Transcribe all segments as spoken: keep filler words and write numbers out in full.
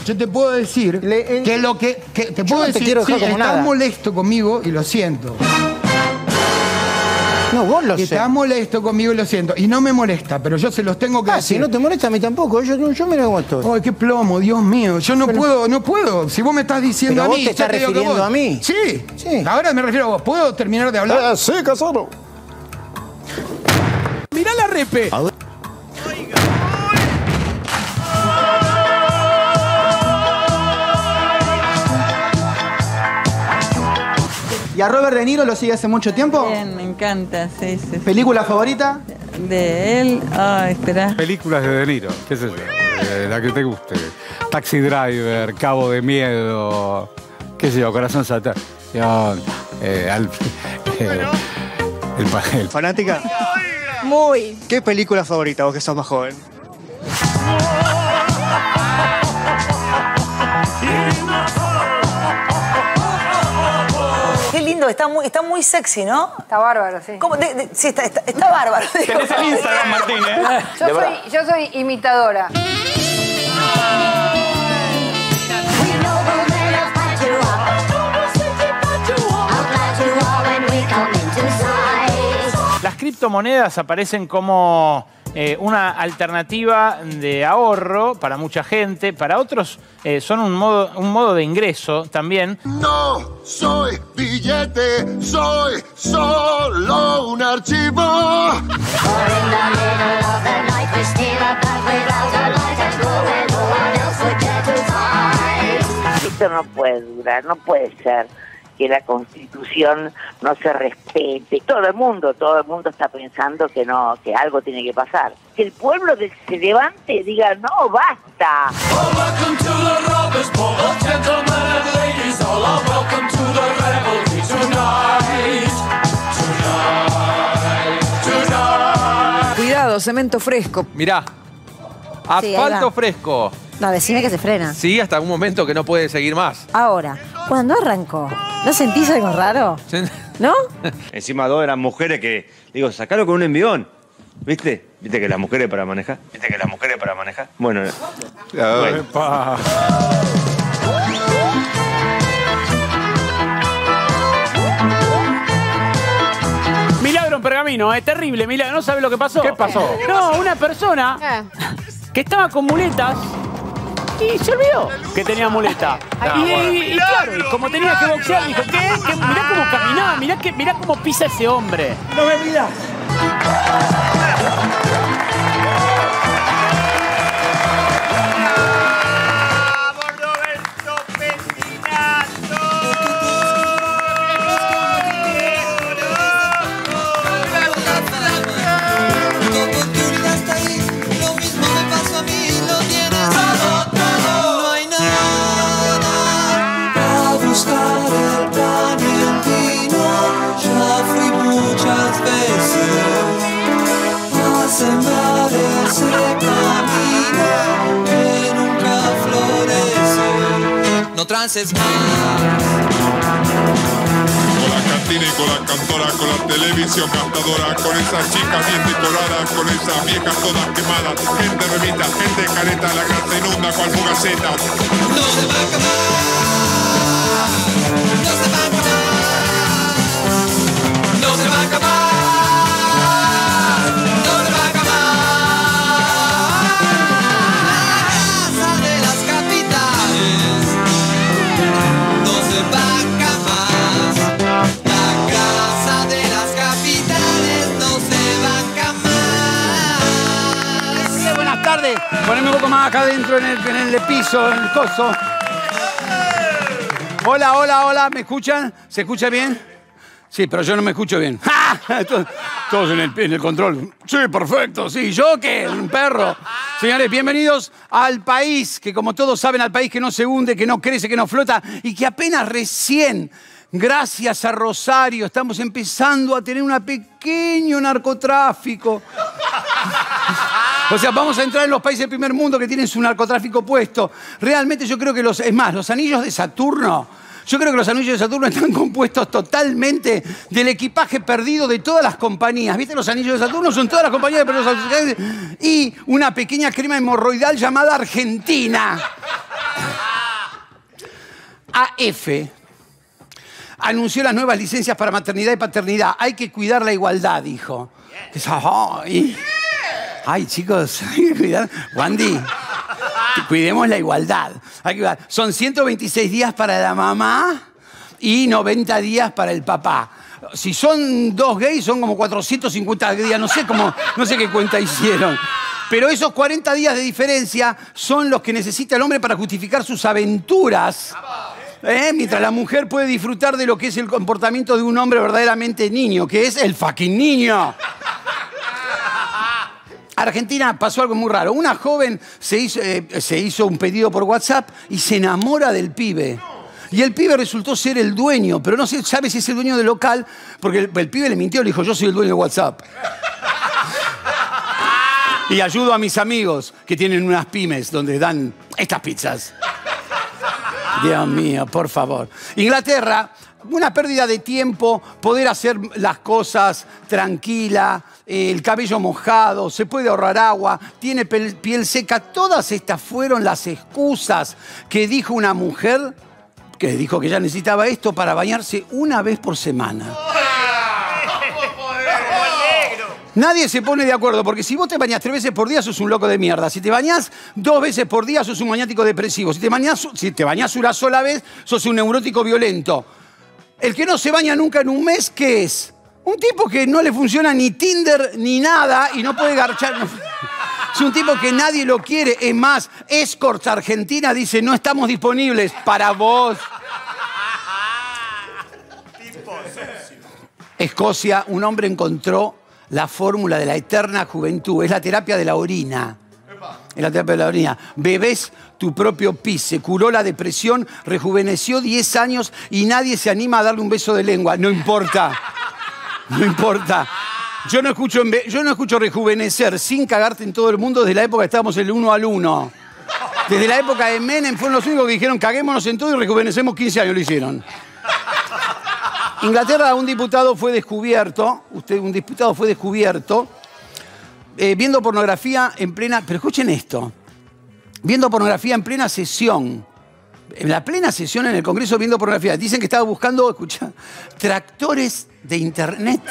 yo te puedo decir Le, eh, que lo que, que te puedo no decir, te quiero dejar sí, como estás nada. molesto conmigo y lo siento. No, vos lo sé. Estás molesto conmigo y lo siento. Y no me molesta, pero yo se los tengo que ah, decir. si no te molesta a mí tampoco. Yo, yo mira cómo estoy. Ay, qué plomo, Dios mío. Yo no pero, puedo, no puedo. Si vos me estás diciendo pero a vos mí... te estás te digo que refiriendo vos... a mí. Sí. Sí. Ahora me refiero a vos. ¿Puedo terminar de hablar? Ah, sí, Casano. Mirá la repe. A ver. ¿Y a Robert De Niro lo sigue hace mucho tiempo? Bien, me encanta, sí, sí, sí. ¿Película favorita? De él, ah, espera. Películas de De Niro, qué sé yo, eh, la que te guste. Taxi Driver, Cabo de Miedo, qué sé yo, Corazón Satán. Eh, al, eh, el, el, ¿Fanática? Muy. ¿Qué película favorita vos que sos más joven? Qué lindo, está muy, está muy sexy, ¿no? Está bárbaro, sí. ¿Cómo? De, de, sí, está, está, está bárbaro. Tenés el Instagram, Martín, ¿eh? Yo soy, yo soy imitadora. Las criptomonedas aparecen como eh, una alternativa de ahorro para mucha gente. Para otros eh, son un modo, un modo de ingreso también. No soy billete, soy solo un archivo. Esto no puede durar, no puede ser que la Constitución no se respete. Todo el mundo, todo el mundo está pensando que no, que algo tiene que pasar. Que el pueblo de, se levante y diga, no, basta. Cuidado, cemento fresco. Mirá, asfalto fresco. No, decime que se frena. Sí, hasta un momento que no puede seguir más. Ahora, cuando arrancó, ¿no sentís algo raro? ¿No? Encima dos eran mujeres que, digo, sacalo con un envión. ¿Viste? ¿Viste que las mujeres para manejar? ¿Viste que las mujeres para manejar? Bueno. bueno. Milagro en Pergamino, es terrible, milagro. ¿No sabe lo que pasó? ¿Qué pasó? No, una persona que estaba con muletas y se olvidó que tenía muleta. y, y, y claro, y como tenía que boxear, dijo, ¿qué? ¿Qué? Mirá cómo caminaba, mirá, que, mirá cómo pisa ese hombre. No me mirás. Trances más. Con la cantina y con la cantora, con la televisión gastadora, con esas chicas bien decoradas, con esas viejas todas quemadas, gente remita, gente careta, la grasa inunda cual fugaceta. No se va a acabar, no se va a acabar, no se va a acabar. Poneme un poco más acá adentro en el, en el piso, en el coso. Hola, hola, hola, ¿me escuchan? ¿Se escucha bien? Sí, pero yo no me escucho bien. ¡Ja! Todos, todos en, el, en el control. Sí, perfecto, sí. ¿Yo qué? Un perro. Señores, bienvenidos al país, que como todos saben, al país que no se hunde, que no crece, que no flota y que apenas recién, gracias a Rosario, estamos empezando a tener un pequeño narcotráfico. O sea, vamos a entrar en los países del primer mundo que tienen su narcotráfico puesto. Realmente yo creo que los... Es más, los anillos de Saturno... Yo creo que los anillos de Saturno están compuestos totalmente del equipaje perdido de todas las compañías. ¿Viste? Los anillos de Saturno son todas las compañías de perdidos. Y una pequeña crema hemorroidal llamada Argentina. A F anunció las nuevas licencias para maternidad y paternidad. Hay que cuidar la igualdad, dijo. Ay, ay, chicos, hay que cuidar. Wandy, cuidemos la igualdad. Hay que cuidar. Son ciento veintiséis días para la mamá y noventa días para el papá. Si son dos gays, son como cuatrocientos cincuenta días. No sé cómo, no sé qué cuenta hicieron. Pero esos cuarenta días de diferencia son los que necesita el hombre para justificar sus aventuras. ¿Eh? Mientras la mujer puede disfrutar de lo que es el comportamiento de un hombre verdaderamente niño, que es el fucking niño. Argentina pasó algo muy raro. Una joven se hizo, eh, se hizo un pedido por WhatsApp y se enamora del pibe. Y el pibe resultó ser el dueño, pero no se sabe si es el dueño del local, porque el, el pibe le mintió, le dijo, yo soy el dueño de WhatsApp. Y ayudo a mis amigos que tienen unas pymes donde dan estas pizzas. Dios mío, por favor. Inglaterra, una pérdida de tiempo, poder hacer las cosas tranquila, el cabello mojado, se puede ahorrar agua, tiene piel seca. Todas estas fueron las excusas que dijo una mujer que dijo que ella necesitaba esto para bañarse una vez por semana. Nadie se pone de acuerdo, porque si vos te bañás tres veces por día, sos un loco de mierda. Si te bañás dos veces por día, sos un maniático depresivo. Si te bañás, si te bañás una sola vez, sos un neurótico violento. El que no se baña nunca en un mes, ¿qué es? Un tipo que no le funciona ni Tinder ni nada y no puede garchar. Es un tipo que nadie lo quiere. Es más, Escorts Argentina dice, no estamos disponibles para vos. Escocia, un hombre encontró la fórmula de la eterna juventud. Es la terapia de la orina. Es la terapia de la orina. Bebés tu propio pis. Se curó la depresión, rejuveneció diez años y nadie se anima a darle un beso de lengua. No importa. No importa. Yo no escucho, yo no escucho rejuvenecer sin cagarte en todo el mundo desde la época que estábamos en el uno al uno. Desde la época de Menem fueron los únicos que dijeron caguémonos en todo y rejuvenecemos quince años. Lo hicieron. Inglaterra, un diputado fue descubierto, usted, un diputado fue descubierto, eh, viendo pornografía en plena, pero escuchen esto, viendo pornografía en plena sesión, en la plena sesión en el Congreso viendo pornografía. Dicen que estaba buscando, escucha, tractores de internet.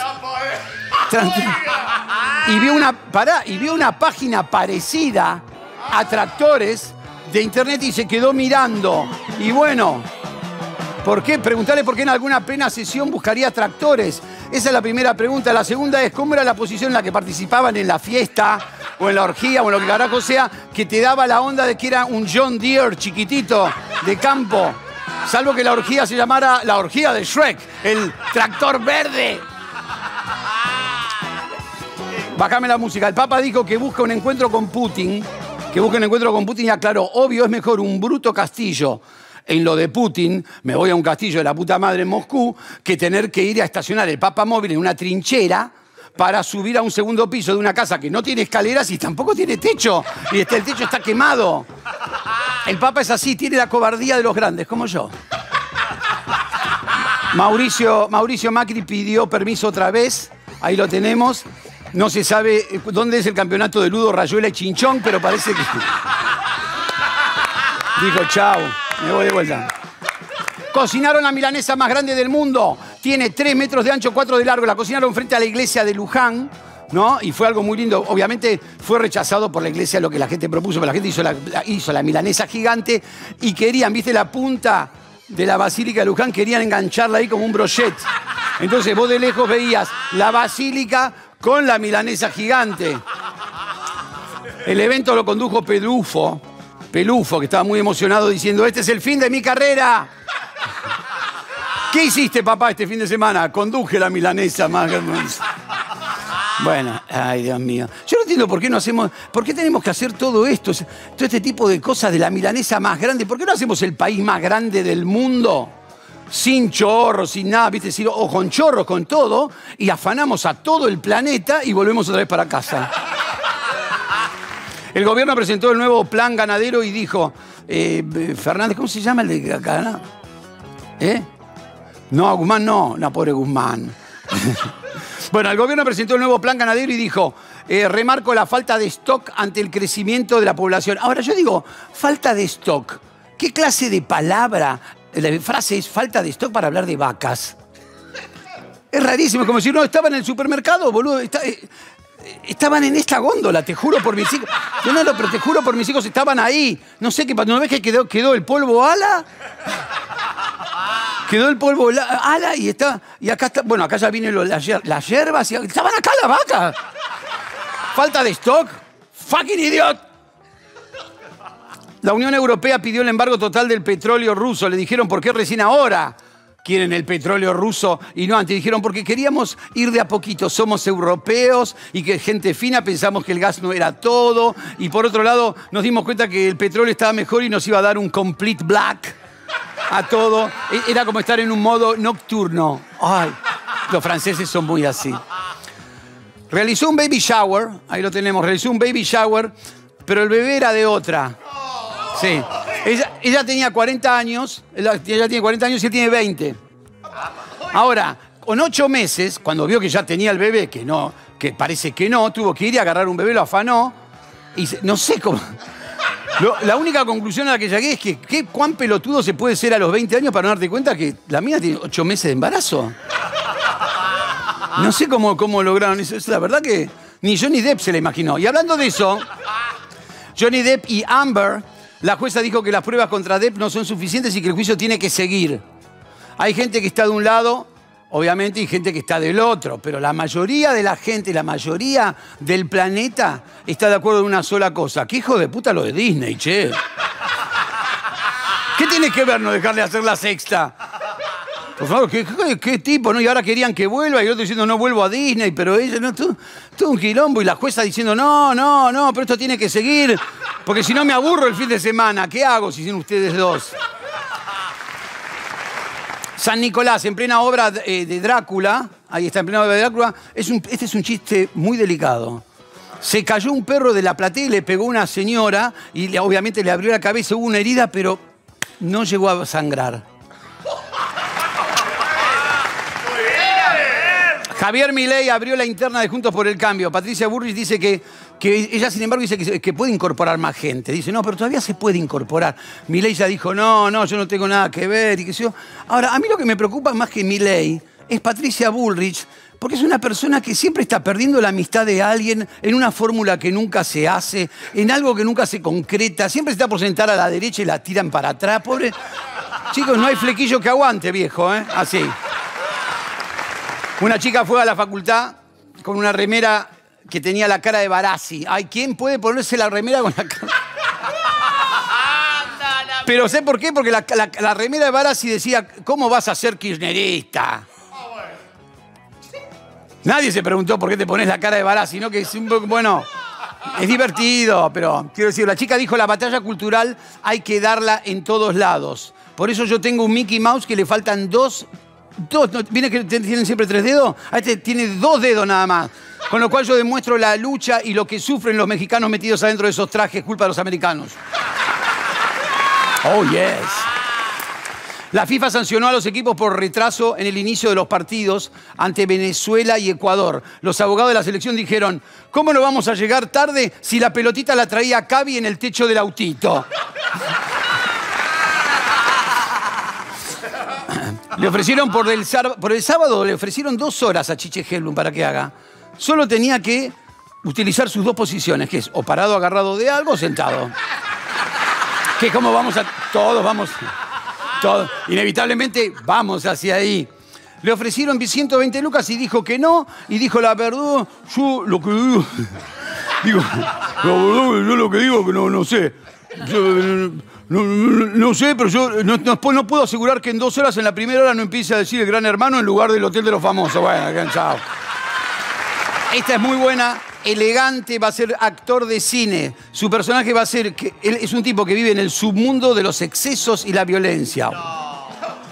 Y vio una, pará, y vio una página parecida a tractores de internet y se quedó mirando. Y bueno, ¿por qué? Preguntarle por qué en alguna plena sesión buscaría tractores. Esa es la primera pregunta. La segunda es, ¿cómo era la posición en la que participaban en la fiesta o en la orgía o en lo que carajo sea, que te daba la onda de que era un John Deere chiquitito de campo? Salvo que la orgía se llamara la orgía de Shrek, el tractor verde. Bájame la música. El Papa dijo que busca un encuentro con Putin, que busca un encuentro con Putin y aclaró, obvio es mejor un bruto castillo en lo de Putin, me voy a un castillo de la puta madre en Moscú, que tener que ir a estacionar el Papa móvil en una trinchera para subir a un segundo piso de una casa que no tiene escaleras y tampoco tiene techo. Y este, el techo está quemado. El Papa es así, tiene la cobardía de los grandes, como yo. Mauricio, Mauricio Macri pidió permiso otra vez, ahí lo tenemos. No se sabe dónde es el campeonato de Ludo, Rayuela y Chinchón, pero parece que... Dijo, chao, me voy de vuelta. Cocinaron la milanesa más grande del mundo. Tiene tres metros de ancho, cuatro de largo. La cocinaron frente a la iglesia de Luján, ¿no? Y fue algo muy lindo. Obviamente fue rechazado por la iglesia lo que la gente propuso, pero la gente hizo la, hizo la milanesa gigante y querían, ¿viste la punta de la Basílica de Luján? Querían engancharla ahí como un brochet. Entonces vos de lejos veías la basílica con la milanesa gigante. El evento lo condujo Pelufo, Pelufo, que estaba muy emocionado diciendo, este es el fin de mi carrera. ¿Qué hiciste, papá, este fin de semana? Conduje la milanesa más hermosa. Bueno, ay, Dios mío. Yo no entiendo por qué no hacemos, por qué tenemos que hacer todo esto, todo este tipo de cosas de la milanesa más grande. ¿Por qué no hacemos el país más grande del mundo? Sin chorros, sin nada, ¿viste? O con chorros, con todo, y afanamos a todo el planeta y volvemos otra vez para casa. El gobierno presentó el nuevo plan ganadero y dijo, eh, Fernández, ¿cómo se llama el de acá? ¿Eh? No, a Guzmán no, no, pobre Guzmán. Bueno, el gobierno presentó el nuevo plan ganadero y dijo, eh, remarco la falta de stock ante el crecimiento de la población. Ahora, yo digo, falta de stock. ¿Qué clase de palabra La frase es falta de stock para hablar de vacas. Es rarísimo, como si no estaban en el supermercado, boludo. Está, eh, estaban en esta góndola, te juro por mis hijos. Yo no, no, pero te juro por mis hijos, estaban ahí. No sé qué pasó. ¿No ves que quedó, quedó el polvo ala? Quedó el polvo ala y está. Y acá está. Bueno, acá ya vienen los, las, las hierbas. Y, estaban acá las vacas. Falta de stock. Fucking idiot. La Unión Europea pidió el embargo total del petróleo ruso. Le dijeron, ¿por qué recién ahora quieren el petróleo ruso y no antes? Dijeron, porque queríamos ir de a poquito. Somos europeos y que gente fina pensamos que el gas no era todo. Y por otro lado, nos dimos cuenta que el petróleo estaba mejor y nos iba a dar un complete black a todo. Era como estar en un modo nocturno. Ay, los franceses son muy así. Realizó un baby shower. Ahí lo tenemos. Realizó un baby shower, pero el bebé era de otra. Sí. Ella, ella tenía cuarenta años, ella, ella tiene cuarenta años y él tiene veinte. Ahora, con ocho meses, cuando vio que ya tenía el bebé, que no, que parece que no, tuvo que ir y agarrar un bebé, lo afanó, y se, no sé cómo... Lo, la única conclusión a la que llegué es que ¿qué, cuán pelotudo se puede ser a los veinte años para no darte cuenta que la mía tiene ocho meses de embarazo. No sé cómo, cómo lograron eso. Es la verdad que ni Johnny Depp se la imaginó. Y hablando de eso, Johnny Depp y Amber... La jueza dijo que las pruebas contra Depp no son suficientes y que el juicio tiene que seguir. Hay gente que está de un lado, obviamente, y gente que está del otro. Pero la mayoría de la gente, la mayoría del planeta está de acuerdo en una sola cosa. ¿Qué hijo de puta lo de Disney, che? ¿Qué tiene que ver no dejarle hacer la sexta? Por favor, ¿qué, qué, qué tipo? ¿No? Y ahora querían que vuelva y el otro diciendo no vuelvo a Disney, pero ella, no, todo, todo un quilombo. Y la jueza diciendo no, no, no, pero esto tiene que seguir, porque si no me aburro el fin de semana. ¿Qué hago si son ustedes dos? San Nicolás, en plena obra de, de Drácula, ahí está, en plena obra de Drácula, es un, este es un chiste muy delicado. Se cayó un perro de la platea y le pegó a una señora y le, obviamente le abrió la cabeza, hubo una herida, pero no llegó a sangrar. Javier Milei abrió la interna de Juntos por el Cambio. Patricia Bullrich dice que, que ella, sin embargo, dice que, que puede incorporar más gente. Dice, no, pero todavía se puede incorporar. Milei ya dijo, no, no, yo no tengo nada que ver. Y qué sé yo. Ahora, a mí lo que me preocupa más que Milei es Patricia Bullrich, porque es una persona que siempre está perdiendo la amistad de alguien en una fórmula que nunca se hace, en algo que nunca se concreta. Siempre se está por sentar a la derecha y la tiran para atrás. Pobre. Chicos, no hay flequillo que aguante, viejo, ¿eh? Así. Una chica fue a la facultad con una remera que tenía la cara de Barassi. Ay, ¿quién puede ponerse la remera con la cara? Pero ¿sé por qué? Porque la, la, la remera de Barassi decía, ¿cómo vas a ser kirchnerista? Nadie se preguntó por qué te pones la cara de Barassi, ¿no? Que es un poco, bueno, es divertido, pero quiero decir, la chica dijo, la batalla cultural hay que darla en todos lados. Por eso yo tengo un Mickey Mouse que le faltan dos... Dos, ¿no? ¿Viene que tienen siempre tres dedos? A este tiene dos dedos nada más. Con lo cual yo demuestro la lucha y lo que sufren los mexicanos metidos adentro de esos trajes, culpa de los americanos. Oh, yes. La FIFA sancionó a los equipos por retraso en el inicio de los partidos ante Venezuela y Ecuador. Los abogados de la selección dijeron, ¿cómo no vamos a llegar tarde si la pelotita la traía Cavi en el techo del autito? Le ofrecieron por el, por el sábado, le ofrecieron dos horas a Chiche Helblum para que haga. Solo tenía que utilizar sus dos posiciones, que es o parado agarrado de algo o sentado. Que como vamos a... Todos vamos... Todos, inevitablemente vamos hacia ahí. Le ofrecieron ciento veinte lucas y dijo que no. Y dijo, la verdad, yo lo que digo... digo la verdad, yo lo que digo que no, no sé. Yo, No, no, no sé, pero yo no, no, no puedo asegurar que en dos horas en la primera hora no empiece a decir el Gran Hermano en lugar del Hotel de los Famosos. Bueno, chao. Esta es muy buena, elegante, va a ser actor de cine. Su personaje va a ser, que él es un tipo que vive en el submundo de los excesos y la violencia. No.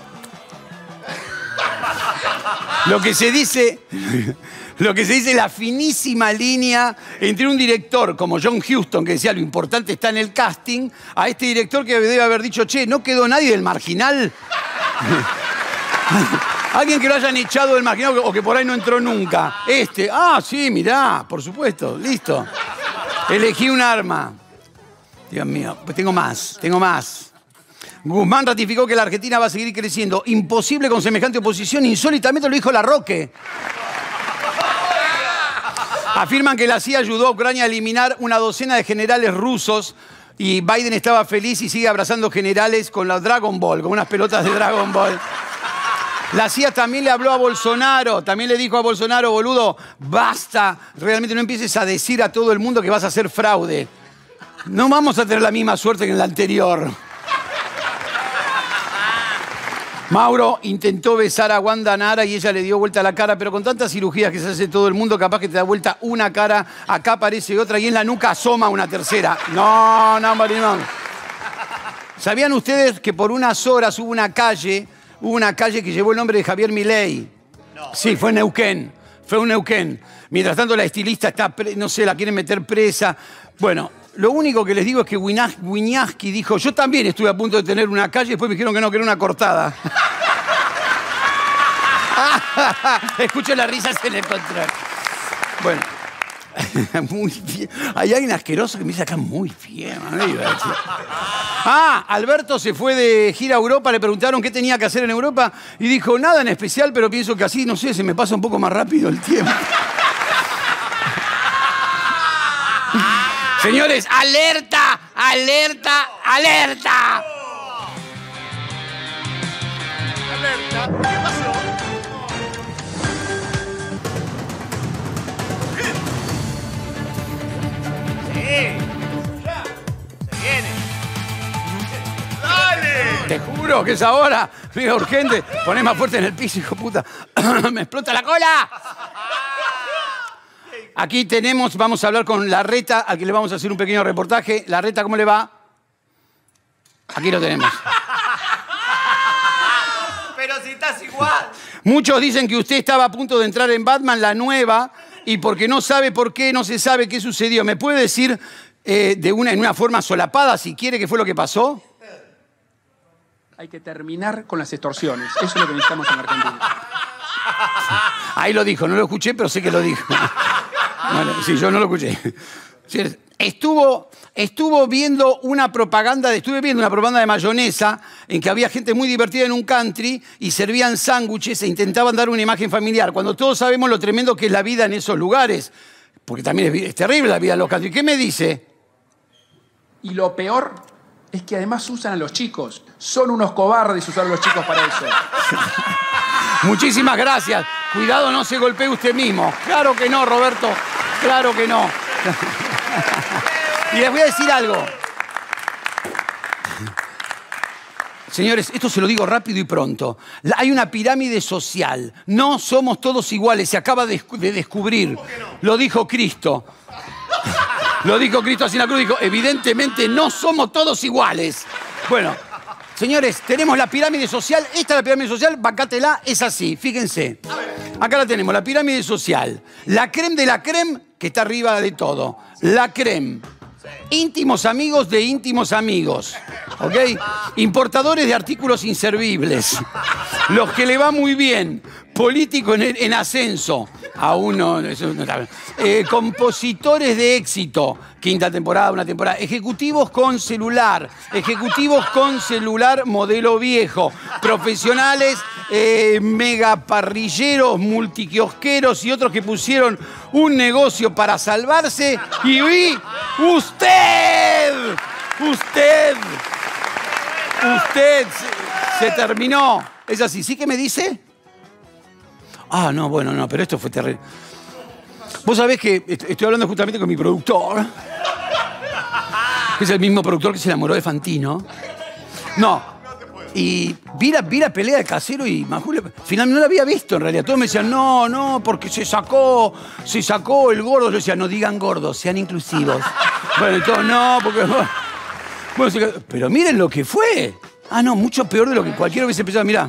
Lo que se dice... Lo que se dice la finísima línea entre un director como John Huston, que decía lo importante está en el casting, a este director que debe haber dicho, che, ¿no quedó nadie del Marginal? Alguien que lo hayan echado del Marginal o que por ahí no entró nunca. Este, ah, sí, mirá, por supuesto, listo. Elegí un arma. Dios mío, pues tengo más, tengo más. Guzmán ratificó que la Argentina va a seguir creciendo. Imposible con semejante oposición. Insólitamente lo dijo Larroque. Afirman que la C I A ayudó a Ucrania a eliminar una docena de generales rusos y Biden estaba feliz y sigue abrazando generales con la Dragon Ball, con unas pelotas de Dragon Ball. La C I A también le habló a Bolsonaro, también le dijo a Bolsonaro, boludo, basta, realmente no empieces a decir a todo el mundo que vas a hacer fraude. No vamos a tener la misma suerte que en la anterior. Mauro intentó besar a Wanda Nara y ella le dio vuelta la cara, pero con tantas cirugías que se hace todo el mundo, capaz que te da vuelta una cara, acá aparece otra y en la nuca asoma una tercera. No, no, Marinón. ¿Sabían ustedes que por unas horas hubo una calle, hubo una calle que llevó el nombre de Javier Milei? No. Sí, fue en Neuquén, fue en Neuquén. Mientras tanto la estilista está, pre- no sé, la quieren meter presa. Bueno, lo único que les digo es que Wiñaski dijo, yo también estuve a punto de tener una calle, después me dijeron que no, que era una cortada. Escucho las risas en el control. Bueno, muy bien. Hay alguien asqueroso que me dice acá muy bien. Ah, Alberto se fue de gira a Europa, le preguntaron qué tenía que hacer en Europa y dijo, nada en especial, pero pienso que así, no sé, se me pasa un poco más rápido el tiempo. Señores, alerta, alerta, alerta. Alerta, ¿qué pasó? Sí, ya, se viene. ¡Dale! Te juro que es ahora. Mira, urgente. Poné más fuerte en el piso, hijo puta. ¡Me explota la cola! Aquí tenemos, vamos a hablar con Larreta, al que le vamos a hacer un pequeño reportaje. Larreta, ¿cómo le va? Aquí lo tenemos. Pero si estás igual. Muchos dicen que usted estaba a punto de entrar en Batman, la nueva, y porque no sabe por qué, no se sabe qué sucedió. ¿Me puede decir eh, de una, en una forma solapada, si quiere, qué fue lo que pasó? Hay que terminar con las extorsiones. Eso es lo que necesitamos en Argentina. Ahí lo dijo, no lo escuché, pero sé que lo dijo. Bueno, sí, yo no lo escuché. Estuvo, estuvo viendo una propaganda, de, estuve viendo una propaganda de mayonesa en que había gente muy divertida en un country y servían sándwiches e intentaban dar una imagen familiar, cuando todos sabemos lo tremendo que es la vida en esos lugares, porque también es, es terrible la vida en los country. ¿Qué me dice? Y lo peor es que además usan a los chicos. Son unos cobardes usar a los chicos para eso. Muchísimas gracias. Cuidado, no se golpee usted mismo. Claro que no, Roberto. Claro que no. Y les voy a decir algo. Señores, esto se lo digo rápido y pronto. La- hay una pirámide social. No somos todos iguales. Se acaba de, de descubrir. Lo dijo Cristo. Lo dijo Cristo así en la cruz. Dijo, evidentemente no somos todos iguales. Bueno, señores, tenemos la pirámide social. Esta es la pirámide social. Bancátela, es así. Fíjense. Acá la tenemos, la pirámide social. La creme de la creme, que está arriba de todo. La creme. Íntimos amigos de íntimos amigos. ¿Ok? Importadores de artículos inservibles. Los que le va muy bien. Político en, en ascenso. Aún no. Eso no está bien. Eh, compositores de éxito. Quinta temporada, una temporada. Ejecutivos con celular. Ejecutivos con celular modelo viejo. Profesionales, eh, megaparrilleros, multiquiosqueros y otros que pusieron un negocio para salvarse. Y vi usted. Usted. Usted se, se terminó. Es así. ¿Sí que me dice? Ah, no, bueno, no, pero esto fue terrible. Vos sabés que est- estoy hablando justamente con mi productor, que es el mismo productor que se enamoró de Fantino. No. Y vi la, vi la pelea de Casero y Majul, finalmente no la había visto en realidad. Todos me decían, no, no, porque se sacó, se sacó el gordo. Yo decía, no digan gordos, sean inclusivos. Bueno, y todos, no, porque... Bueno, se- pero miren lo que fue. Ah, no, mucho peor de lo que cualquiera hubiese pensado. Mirá.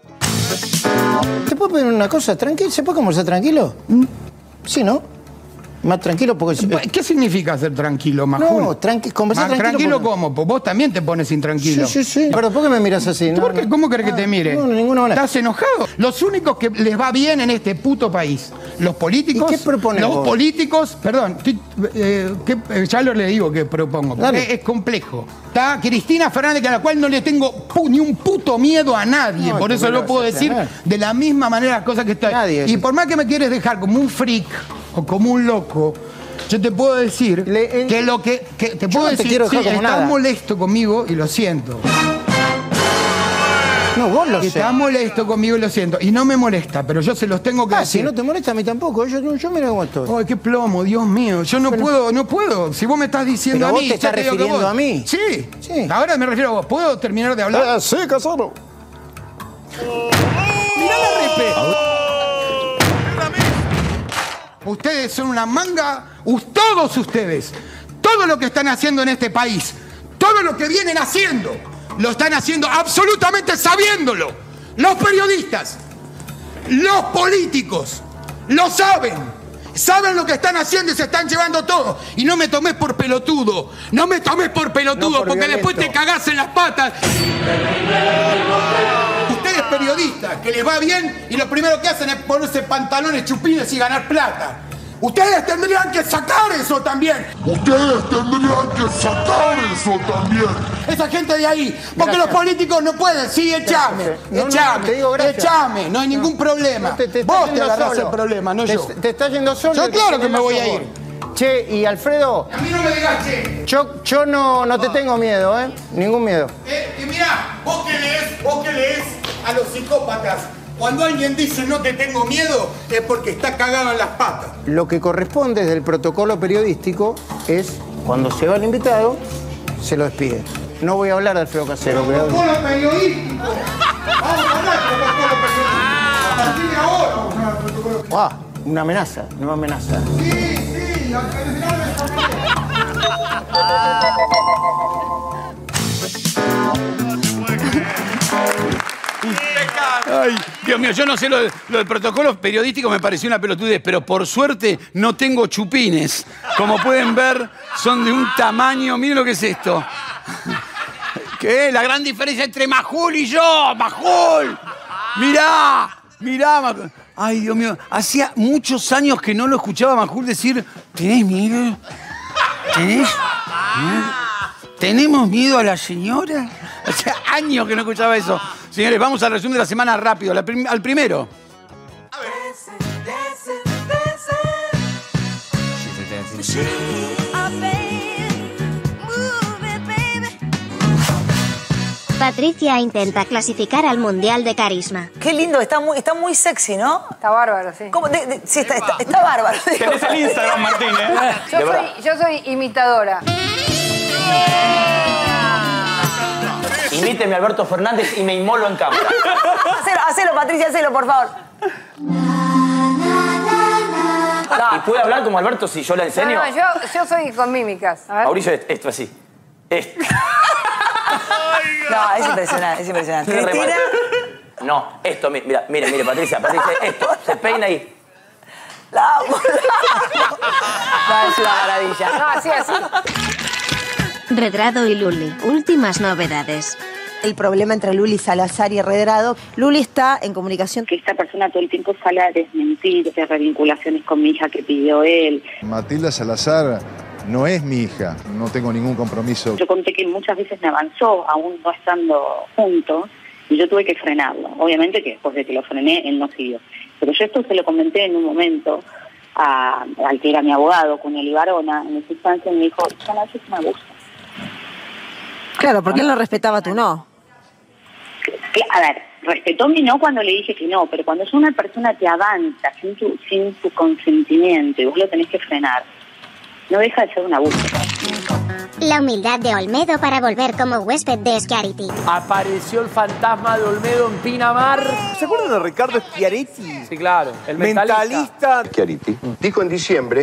¿Te puedo pedir una cosa? ¿Tranquilo? ¿Se puede conversar tranquilo? Sí, ¿no? Más tranquilo porque... ¿Qué significa ser tranquilo, Majul? No, tranqui conversar Más tranquilo. ¿Tranquilo porque... cómo? Pues vos también te pones intranquilo. Sí, sí, sí. Pero ¿por qué me miras así? No, ¿Por qué? no. ¿Cómo querés ah, que te mire? No, de ninguna manera. ¿Estás enojado? Los únicos que les va bien en este puto país, los políticos... ¿Y qué propones Los vos? políticos... Perdón, ¿qué, eh, qué, eh, ya lo le digo que propongo. Es, es complejo. Está Cristina Fernández, a la cual no le tengo pu ni un puto miedo a nadie. No, por eso lo puedo decir tener? de la misma manera las cosas que está. Nadie Y es... por más que me quieres dejar como un freak o como un loco... Yo te puedo decir Le, eh, que lo que, que te puedo no te decir, quiero dejar sí, como estás nada. molesto conmigo y lo siento. No, vos lo sé. Estás molesto conmigo y lo siento. Y no me molesta, pero yo se los tengo que ah, decir. si no te molesta a mí tampoco. Yo, yo, yo mira cómo estoy. Ay, qué plomo, Dios mío. Yo no pero, puedo, no puedo. Si vos me estás diciendo pero a vos mí, te estás ya te digo que refiriendo vos... a mí. Sí. sí. Ahora me refiero a vos. ¿Puedo terminar de hablar? Ah, sí, Casaro. Mirá la respeto. Ustedes son una manga, todos ustedes, todo lo que están haciendo en este país, todo lo que vienen haciendo, lo están haciendo absolutamente sabiéndolo. Los periodistas, los políticos, lo saben. Saben lo que están haciendo y se están llevando todo. Y no me tomes por pelotudo. No me tomes por pelotudo, no por porque violento. Después te cagás en las patas. Ustedes periodistas, que les va bien y lo primero que hacen es ponerse pantalones chupines y ganar plata. Ustedes tendrían que sacar eso también. Ustedes tendrían que sacar eso también. Esa gente de ahí. Porque gracias. Los políticos no pueden. Sí, echame. No, echame. No, te digo echame. No hay ningún no. problema. No, te, te Vos te agarrás el problema, no te, yo. Te estás yendo solo. Yo claro que me voy a ir. Che, y Alfredo... A mí no me digas che. Yo, yo no, no te tengo miedo, ¿eh? Ningún miedo. Eh, y mirá, vos que lees, vos que lees a los psicópatas. Cuando alguien dice no te tengo miedo, es porque está cagado en las patas. Lo que corresponde desde el protocolo periodístico es, cuando se va el invitado, se lo despide. No voy a hablar de Alfredo Casero. ¡Protocolo periodístico! ¡Vamos a hablar de protocolo periodístico! ¡A partir de ahora vamos a hablar de protocolo periodístico! ¡Ah! Una amenaza, una amenaza. Sí, sí, al final me Ay, Dios mío, yo no sé, lo, de, lo del protocolo periodístico me pareció una pelotudez, pero por suerte no tengo chupines. Como pueden ver, son de un tamaño... Miren lo que es esto. ¿Qué? La gran diferencia entre Majul y yo. ¡Majul! Mirá, mirá. Majul. Ay, Dios mío, hacía muchos años que no lo escuchaba a Majul decir, ¿tenés miedo? ¿Tenés miedo? ¿Tenemos miedo a la señora? O sea, años que no escuchaba eso. Señores, vamos al resumen de la semana rápido. La prim al primero. A ver. Patricia intenta clasificar al Mundial de Carisma. Qué lindo, está muy, está muy sexy, ¿no? Está bárbaro, sí. ¿Cómo? De, de, sí, está, está, está bárbaro. Tenés el Instagram, Martín, ¿eh? Yo soy, yo soy imitadora. Imíteme a Alberto Fernández y me inmolo en cámara. Hacelo, hacelo, Patricia, hacelo, por favor. ¿Y puede hablar como Alberto si yo la enseño? No, no, yo, yo soy con mímicas. A ver. Mauricio, esto así. Esto. No, es impresionante, es impresionante. Cristina. No, esto, mira, mire, mire, Patricia, Patricia, esto, se peina ahí. La amo, la amo. No, es una maravilla. No, así, así. Redrado y Luli, últimas novedades. El problema entre Luli Salazar y Redrado. Luli está en comunicación. Que esta persona todo el tiempo sale a desmentir de revinculaciones con mi hija que pidió él. Matilda Salazar no es mi hija, no tengo ningún compromiso. Yo conté que muchas veces me avanzó, aún no estando juntos, y yo tuve que frenarlo. Obviamente que después de que lo frené, él no siguió. Pero yo esto se lo comenté en un momento a, al que era mi abogado, con el Ibarona, en esa instancia, y me dijo, ya no, eso me gusta. Claro, porque él no respetaba tu no. A ver, respetó mi no cuando le dije que no, pero cuando es una persona que avanza sin tu, sin tu consentimiento y vos lo tenés que frenar, no deja de ser un abuso. La humildad de Olmedo para volver como huésped de Schiaretti. Apareció el fantasma de Olmedo en Pinamar. ¿Se acuerdan de Ricardo Schiaretti? Sí, claro. El mentalista. Schiaretti dijo en diciembre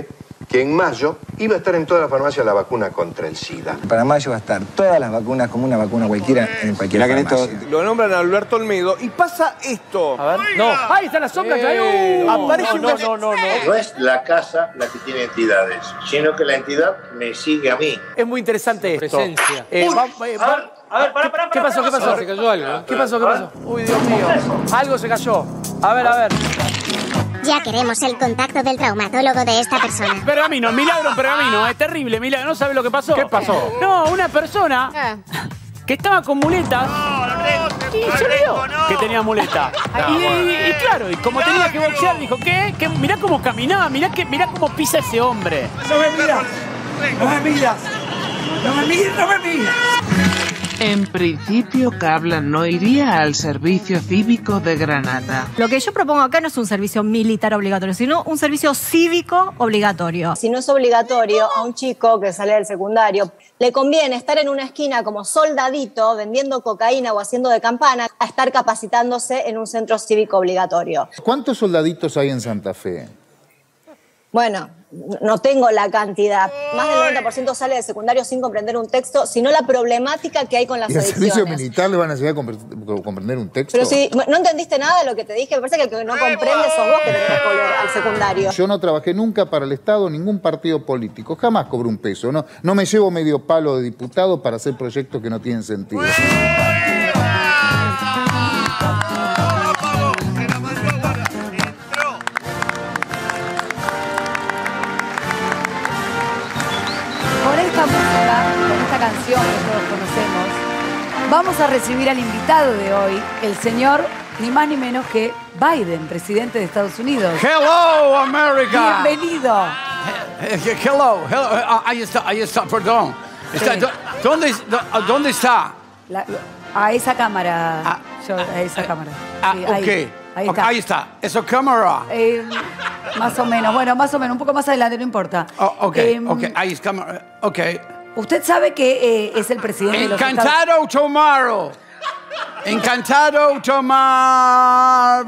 que en mayo iba a estar en toda la farmacia la vacuna contra el SIDA. Para mayo va a estar todas las vacunas como una vacuna cualquiera en cualquier farmacia. Lo nombran a Alberto Olmedo y pasa esto. A ver. No. Ahí está la sombra. Eh, no, aparece no, una... no, no, no, no. No es la casa la que tiene entidades, sino que la entidad me sigue a mí. Es muy interesante esto. Presencia. Eh, va, eh, va... A ver, pará, pará, ¿Qué pasó? ¿Qué pasó? Se cayó algo, ¿no? ¿Qué pasó? ¿Qué pasó? Uy, Dios mío. Algo se cayó. A ver, a ver. Ya queremos el contacto del traumatólogo de esta persona. Pergamino, milagro en pergamino. Es terrible, milagro. ¿No sabe lo que pasó? ¿Qué pasó? No, una persona que estaba con muletas y se olvidó que tenía muleta. Y, y- y claro, y como tenía que boxear, dijo, ¿qué? ¿Qué? Mirá cómo caminaba, mirá, que, mirá cómo pisa ese hombre. No me miras. No me miras. No me miras, no me miras. En principio, Carla no iría al servicio cívico de Granada. Lo que yo propongo acá no es un servicio militar obligatorio, sino un servicio cívico obligatorio. Si no es obligatorio, a un chico que sale del secundario le conviene estar en una esquina como soldadito vendiendo cocaína o haciendo de campana a estar capacitándose en un centro cívico obligatorio. ¿Cuántos soldaditos hay en Santa Fe? Bueno, no tengo la cantidad. Más del noventa por ciento sale del secundario sin comprender un texto, sino la problemática que hay con las ¿Y al adicciones. servicio militar le van a enseñar a compre- comprender un texto? Pero si no entendiste nada de lo que te dije, me parece que el que no comprende sos vos que tenés que volver al secundario. Yo no trabajé nunca para el Estado, ningún partido político. Jamás cobré un peso. No, no me llevo medio palo de diputado para hacer proyectos que no tienen sentido. Con esta música, con esta canción que todos conocemos, vamos a recibir al invitado de hoy, el señor, ni más ni menos que Biden, presidente de Estados Unidos. Hello, America. Bienvenido. Eh, eh, Hello, hello. Ah, ahí está, ahí está, perdón. Está- Sí. do- ¿dónde, do- ¿Dónde está? La- a esa cámara. Yo, a esa cámara. Ah, Sí, ok. ahí, ahí Ok, está. ahí está. Esa cámara. Eh, más o menos, bueno, más o menos, un poco más adelante, no importa. Oh, ok, Em, ok, ahí es cámara. Ok. Usted sabe que eh, es el presidente de los Estados Encantado tomorrow. Encantado tomar.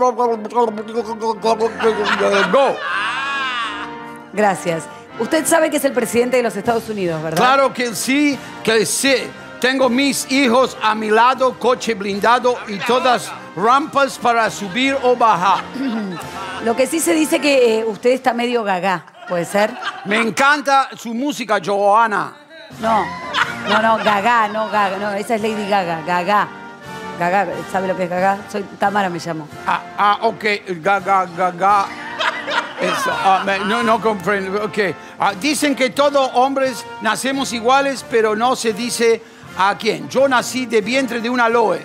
Go. Gracias. Usted sabe que es el presidente de los Estados Unidos, ¿verdad? Claro que sí, que sí. Tengo mis hijos a mi lado, coche blindado y todas rampas para subir o bajar. Lo que sí se dice que eh, usted está medio gaga, ¿puede ser? Me encanta su música, Johanna. No, no, no, gaga, no gaga, no, esa es Lady Gaga, gaga. Gaga, ¿sabe lo que es gaga? Soy Tamara, me llamo. Ah, ah, ok, gaga, gaga. Eso, ah, me- no, no comprendo. Ok. Ah, dicen que todos hombres nacemos iguales, pero no se dice a quién. Yo nací de vientre de una aloe.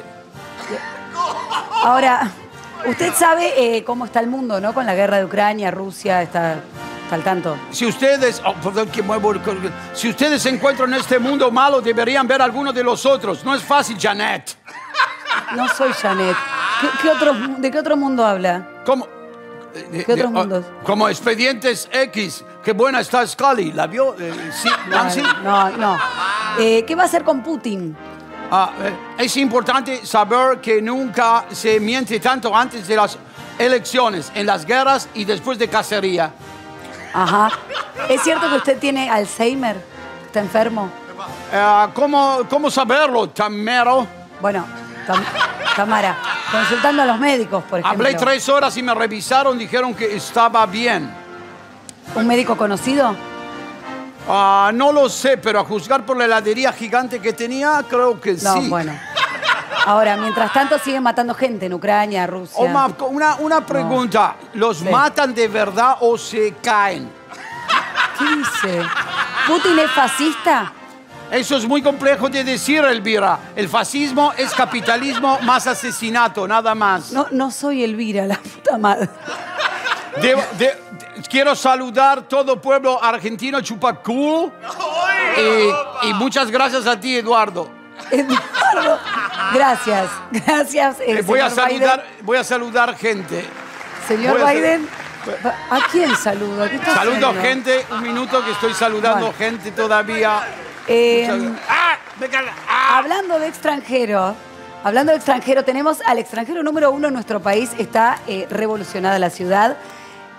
Ahora, usted sabe eh, cómo está el mundo, ¿no? Con la guerra de Ucrania, Rusia, está, está al tanto. Si ustedes, oh, perdón, que muevo el- si ustedes se encuentran en este mundo malo, deberían ver alguno de los otros. No es fácil, Janet. No soy Janet. ¿Qué, qué otro, ¿De qué otro mundo habla? ¿Cómo? ¿Qué otros oh, mundos? Como Expedientes X. Qué buena está Scully. ¿La vio? Eh, sí, Nancy. No, no. Eh, ¿Qué va a hacer con Putin? Ah, eh, es importante saber que nunca se miente tanto antes de las elecciones, en las guerras y después de cacería. Ajá. ¿Es cierto que usted tiene Alzheimer? ¿Está enfermo? Eh, ¿cómo, ¿Cómo saberlo, Tamero? Bueno, Tam- Tamara, consultando a los médicos, por ejemplo. Hablé tres horas y me revisaron, dijeron que estaba bien. ¿Un médico conocido? Ah, no lo sé, pero a juzgar por la heladería gigante que tenía, creo que No, sí. bueno. Ahora, mientras tanto, siguen matando gente en Ucrania, Rusia. Oma, una, una pregunta. ¿Los Sí. matan de verdad o se caen? ¿Qué dice? ¿Putin es fascista? Eso es muy complejo de decir, Elvira. El fascismo es capitalismo más asesinato, nada más. No, no soy Elvira, la puta madre. De- de- de- quiero saludar todo pueblo argentino chupacú. Y, y muchas gracias a ti, Eduardo. Eduardo, gracias. Gracias, eh, Eh, voy, a señor saludar, voy a saludar gente. Biden. Señor voy a- Biden, ¿a quién saludo? ¿Qué está Saludo haciendo? gente, un minuto que estoy saludando Bueno. gente todavía. Eh, Muchas- ¡Ah! Me caga- Hablando de extranjero, hablando de extranjero, tenemos al extranjero número uno en nuestro país. Está eh, revolucionada la ciudad.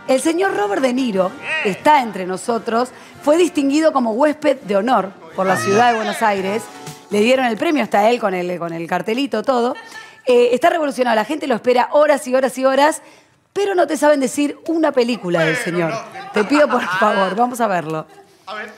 El señor Robert De Niro está entre nosotros. Fue distinguido como huésped de honor por la ciudad de Buenos Aires. Le dieron el premio, está él con el, con el cartelito, todo. Eh, está revolucionado, la gente lo espera horas y horas y horas, pero no te saben decir una película del señor. Te pido por favor, vamos a verlo. A ver.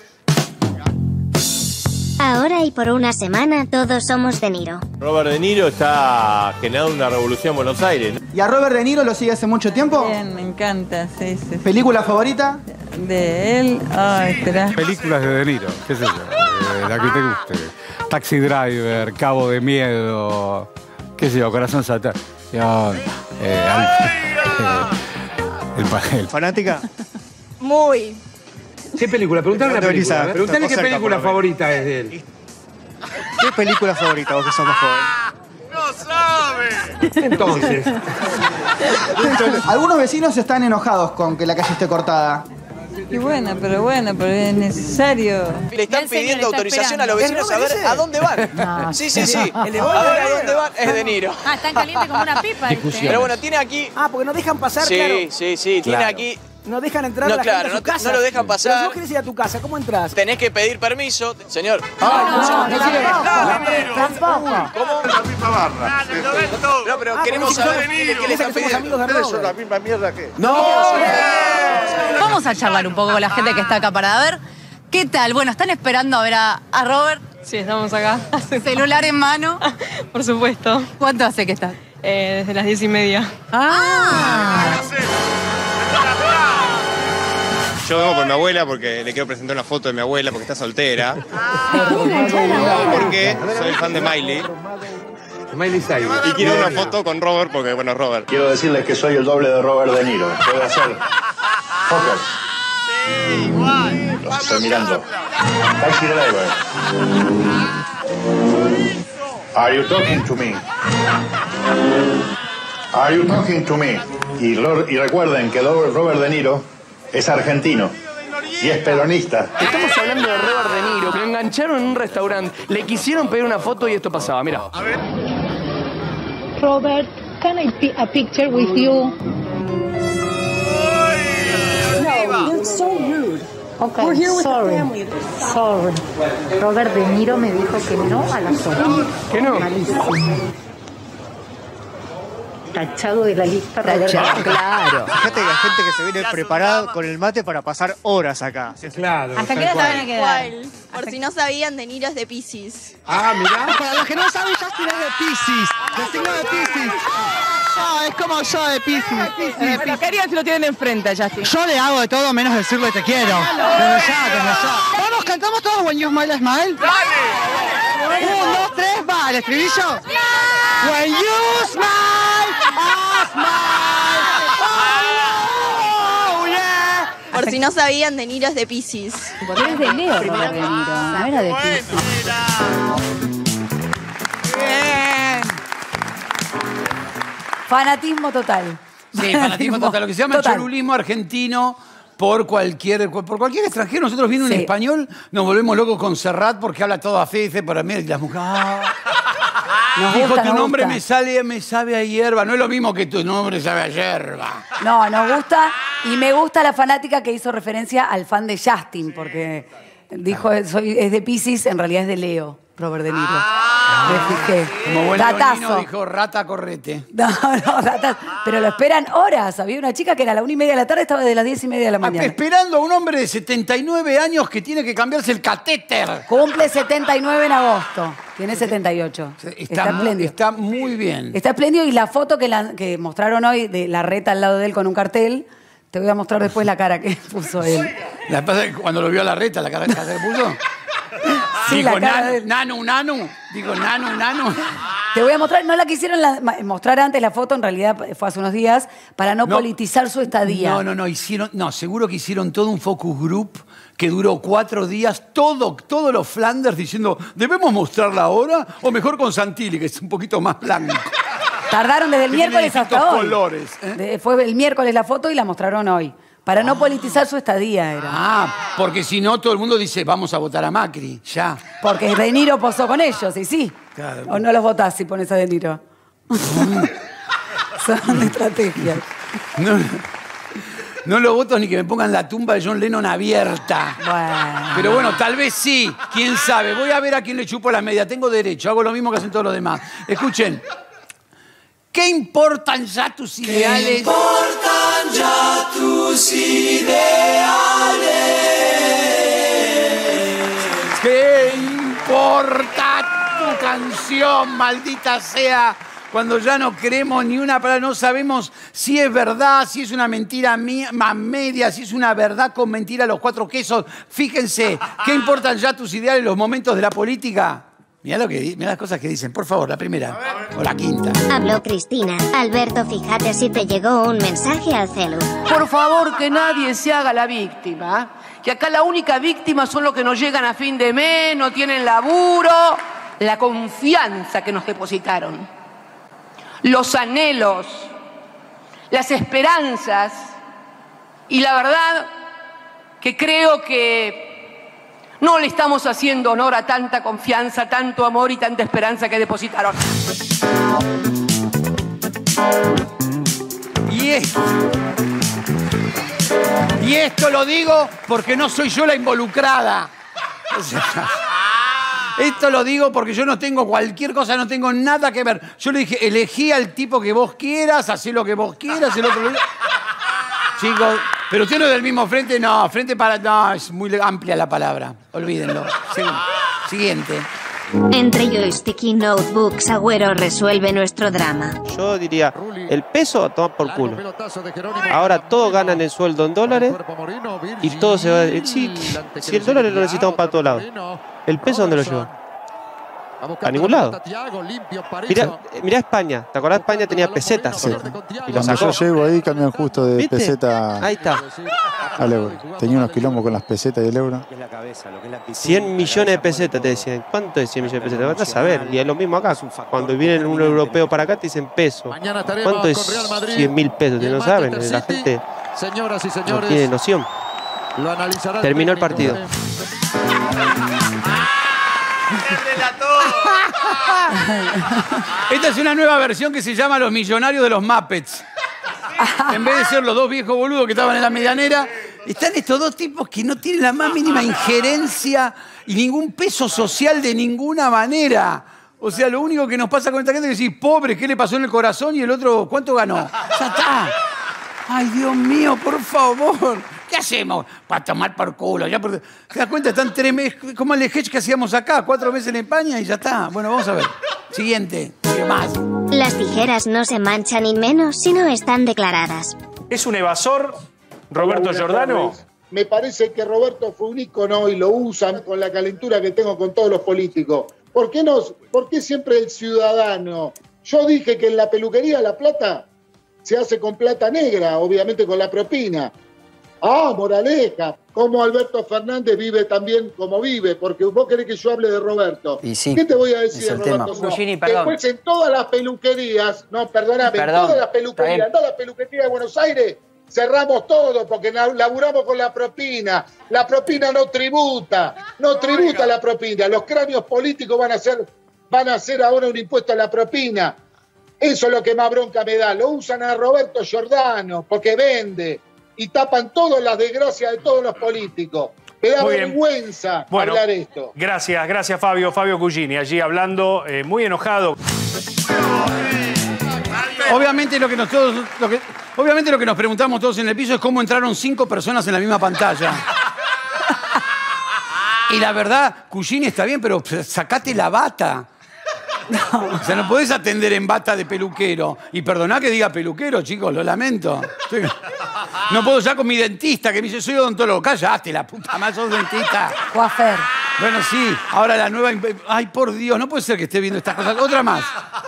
Ahora y por una semana todos somos De Niro. Robert De Niro está generando una revolución en Buenos Aires. ¿Y a Robert De Niro lo sigue hace mucho tiempo? Bien, me encanta, sí, sí. ¿Película favorita? De él, ay, espera. Películas de De Niro, qué sé yo, eh, la que te guste. Taxi Driver, Cabo de Miedo, qué sé yo, Corazón Satán. Eh, eh, el, el, ¿Fanática? Muy. ¿Qué película? Preguntale la película. Preguntale qué película favorita es de él. ¿Qué película favorita vos que sos más joven? ¡No sabe! Entonces. Algunos vecinos están enojados con que la calle esté cortada. Y bueno, pero bueno, pero es necesario. Le están pidiendo autorización a los vecinos a ver a dónde van. No, sí, sí, sí. A el ver de a dónde van es De Niro. Ah, están calientes como una pipa. Este. Pero bueno, tiene aquí... Ah, porque no dejan pasar, sí, claro. Sí, sí, sí. Tiene Claro. aquí... No dejan entrar No, a la claro, gente a su no te- casa. no lo dejan pasar. Pero si vos querés ir a tu casa, ¿cómo entras? Tenés que pedir permiso, señor. Ah, no, no, no, tampoco. ¿Cómo? La misma barra. No, pero Ah, queremos porque saber si qué, no- qué le están somos pidiendo. amigos de Ustedes son la misma mierda que... No. Vamos a charlar un poco con la gente que está acá para ver qué tal. Bueno, ¿están esperando a ver a, a Robert? Sí, estamos acá. ¿Celular en mano? Por supuesto. ¿Cuánto hace que estás? Eh, desde las diez y media. Ah. Yo vengo con mi abuela porque le quiero presentar una foto de mi abuela porque está soltera. Porque soy fan de Miley. Miley Cyrus. Y quiero una foto con Robert porque, bueno, Robert. Quiero decirles que soy el doble de Robert De Niro. Puedo hacer focus. Los estoy mirando. Taxi Driver. Are you talking to me? Are you talking to me? Y, lo- y recuerden que Robert De Niro es argentino y es peronista. Estamos hablando de Robert De Niro, que lo engancharon en un restaurante. Le quisieron pedir una foto y esto pasaba, mirá. A ver. Robert, can I be a picture with you? No, you're so rude. Okay, we're here with sorry. The family. Sorry. Robert De Niro me dijo que no a la sopa. ¿Que no? Malísimo. Tachado de la lista. Tachado, claro. Fíjate que hay gente que se viene preparada con el mate para pasar horas acá. Claro. ¿Hasta qué hora se van a quedar? Igual. Por si no sabían, De Niro es de Piscis. Ah, mirá. Para los que no saben, Justin es de Piscis. El signo de Piscis. No, es como yo de Piscis. Eh, pero ¿qué harían si lo tienen enfrente, Justin? Yo le hago de todo menos decirle te quiero. Desde ya, desde ya. Vamos, cantamos todos When You Smile, Smile. ¡Dale! Un, dos, tres, va, el estribillo. When you smile, I smile. Oh, yeah. Por si no sabían, De Niro es de Piscis. Es de Leo, Robert De Niro. No era de Piscis. Bien. Fanatismo total. Sí, fanatismo total. Lo que se llama Total. el cholulismo argentino por cualquier, por cualquier extranjero. Nosotros viendo Sí. en español nos volvemos locos con Serrat porque habla todo a fe, dice para mí las mujeres. Ah. Nos Dijo, gusta, tu nos nombre gusta. me sale, me sabe a hierba. No es lo mismo que tu nombre sabe a hierba. No, nos gusta. Y me gusta la fanática que hizo referencia al fan de Justin, porque dijo, soy, es de Piscis, en realidad es de Leo, Robert De Niro. Me fijé. Como buen Datazo. leonino dijo rata correte. No, no, datazo. Pero lo esperan horas. Había una chica que era a la una y media de la tarde, estaba de las diez y media de la mañana. Esperando a un hombre de setenta y nueve años que tiene que cambiarse el catéter. Cumple setenta y nueve en agosto. Tiene setenta y ocho. Está, Está mu- espléndido. está muy bien. Está espléndido y la foto que, la- que mostraron hoy de la reta al lado de él con un cartel, te voy a mostrar después la cara que puso él. La pasa que cuando lo vio a la reta, la cara que se puso. Sí, dijo, la cara nano, de él. nano, nano. Digo, nano, nano. Te voy a mostrar, no la quisieron la- ma- mostrar antes la foto, en realidad fue hace unos días, para no, No. politizar su estadía. No, no, no, hicieron, no, seguro que hicieron todo un focus group que duró cuatro días, todo, todos los Flanders diciendo, ¿debemos mostrarla ahora? O mejor con Santilli, que es un poquito más blanco. Tardaron desde el Que tiene miércoles hasta distintos hoy. colores, ¿eh? De- fue el miércoles la foto y la mostraron hoy. Para no politizar su estadía era. Ah, porque si no todo el mundo dice, vamos a votar a Macri, ya. Porque De Niro posó con ellos, y sí. Claro. O no los votás si pones a De Niro. Son estrategias. No. No lo voto ni que me pongan la tumba de John Lennon abierta. Bueno. Pero bueno, tal vez sí. ¿Quién sabe? Voy a ver a quién le chupo la media. Tengo derecho. Hago lo mismo que hacen todos los demás. Escuchen. ¿Qué importan ya tus ideales? ¿Qué importan ya tus ideales? ¿Qué importa tu canción, maldita sea? Cuando ya no creemos ni una palabra, no sabemos si es verdad, si es una mentira a media, si es una verdad con mentira a los cuatro quesos. Fíjense, ¿qué importan ya tus ideales los momentos de la política? Mirá, lo que, mirá las cosas que dicen. Por favor, la primera o la quinta. Habló Cristina. Alberto, fíjate si te llegó un mensaje al celu. Por favor, que nadie se haga la víctima. Que acá la única víctima son los que no llegan a fin de mes, no tienen laburo. La confianza que nos depositaron. Los anhelos. Las esperanzas. Y la verdad que creo que no le estamos haciendo honor a tanta confianza, tanto amor y tanta esperanza que depositaron. Y esto, y esto lo digo porque no soy yo la involucrada. O sea, esto lo digo porque yo no tengo cualquier cosa, no tengo nada que ver. Yo le dije, elegí al tipo que vos quieras, hacé lo que vos quieras, el otro... Chicos, pero usted no es del mismo frente, no, frente para... No, es muy amplia la palabra, olvídenlo. Siguiente. Entre joystick y notebooks, Agüero resuelve nuestro drama. Yo diría, el peso toma por culo. Ahora todos ganan el sueldo en dólares y todo se va... Sí, si el dólar lo necesitamos para todos lados. ¿El peso dónde lo lleva? A ningún lado. Mirá, mirá España. ¿Te acordás? España tenía pesetas. Sí. Y cuando yo llego ahí cambian justo de ¿Viste? peseta Ahí está. al euro. Tenía unos quilombos con las pesetas y el euro. cien millones de pesetas te decían. ¿Cuánto es cien millones de pesetas? Vas a saber. Y es lo mismo acá. Cuando viene un europeo para acá te dicen peso. ¿Cuánto es cien mil pesos? No saben. La gente no tiene noción. Terminó el partido. Esta es una nueva versión que se llama Los Millonarios de los Muppets. En vez de ser los dos viejos boludos que estaban en la medianera, están estos dos tipos que no tienen la más mínima injerencia y ningún peso social de ninguna manera. O sea, lo único que nos pasa con esta gente es decir, pobre, ¿qué le pasó en el corazón? Y el otro, ¿cuánto ganó? Ya está. Ay, Dios mío, por favor. ¿Qué hacemos? Para tomar por culo. Ya por... ¿Te das cuenta? Están tres meses, como el sketch que hacíamos acá, cuatro meses en España y ya está. Bueno, vamos a ver. Siguiente. ¿Qué más? Las tijeras no se manchan ni menos si no están declaradas. ¿Es un evasor, Roberto Giordano? Me parece que Roberto fue un ícono y lo usan con la calentura que tengo con todos los políticos. ¿Por qué, no, ¿Por qué siempre el ciudadano? Yo dije que en la peluquería la plata se hace con plata negra, obviamente con la propina. Ah, moraleja, como Alberto Fernández vive también como vive, porque vos querés que yo hable de Roberto. Y sí, ¿Qué te voy a decir de Roberto? Gugini, perdón. Después en todas las peluquerías, no, perdóname, en Perdón, todas las peluquerías, en todas las peluquerías de Buenos Aires, cerramos todo porque laburamos con la propina. La propina no tributa, no tributa la propina. Los cráneos políticos van a hacer, van a hacer ahora un impuesto a la propina. Eso es lo que más bronca me da. Lo usan a Roberto Giordano porque vende. Y tapan todas las desgracias de todos los políticos. Me da Muy bien. vergüenza Bueno, hablar esto. Gracias, gracias Fabio, Fabio Gugini, allí hablando, eh, muy enojado. Obviamente lo que, nos todos, lo que, obviamente lo que nos preguntamos todos en el piso es cómo entraron cinco personas en la misma pantalla. Y la verdad, Gugini está bien, pero sacate la bata. No. O sea, no podés atender en bata de peluquero. Y perdoná que diga peluquero, chicos, lo lamento. No puedo ya con mi dentista que me dice, soy odontólogo. Cállate, la puta madre, sos dentista. Coafer. Bueno, sí, ahora la nueva... Ay, por Dios, no puede ser que esté viendo estas cosas. Otra más.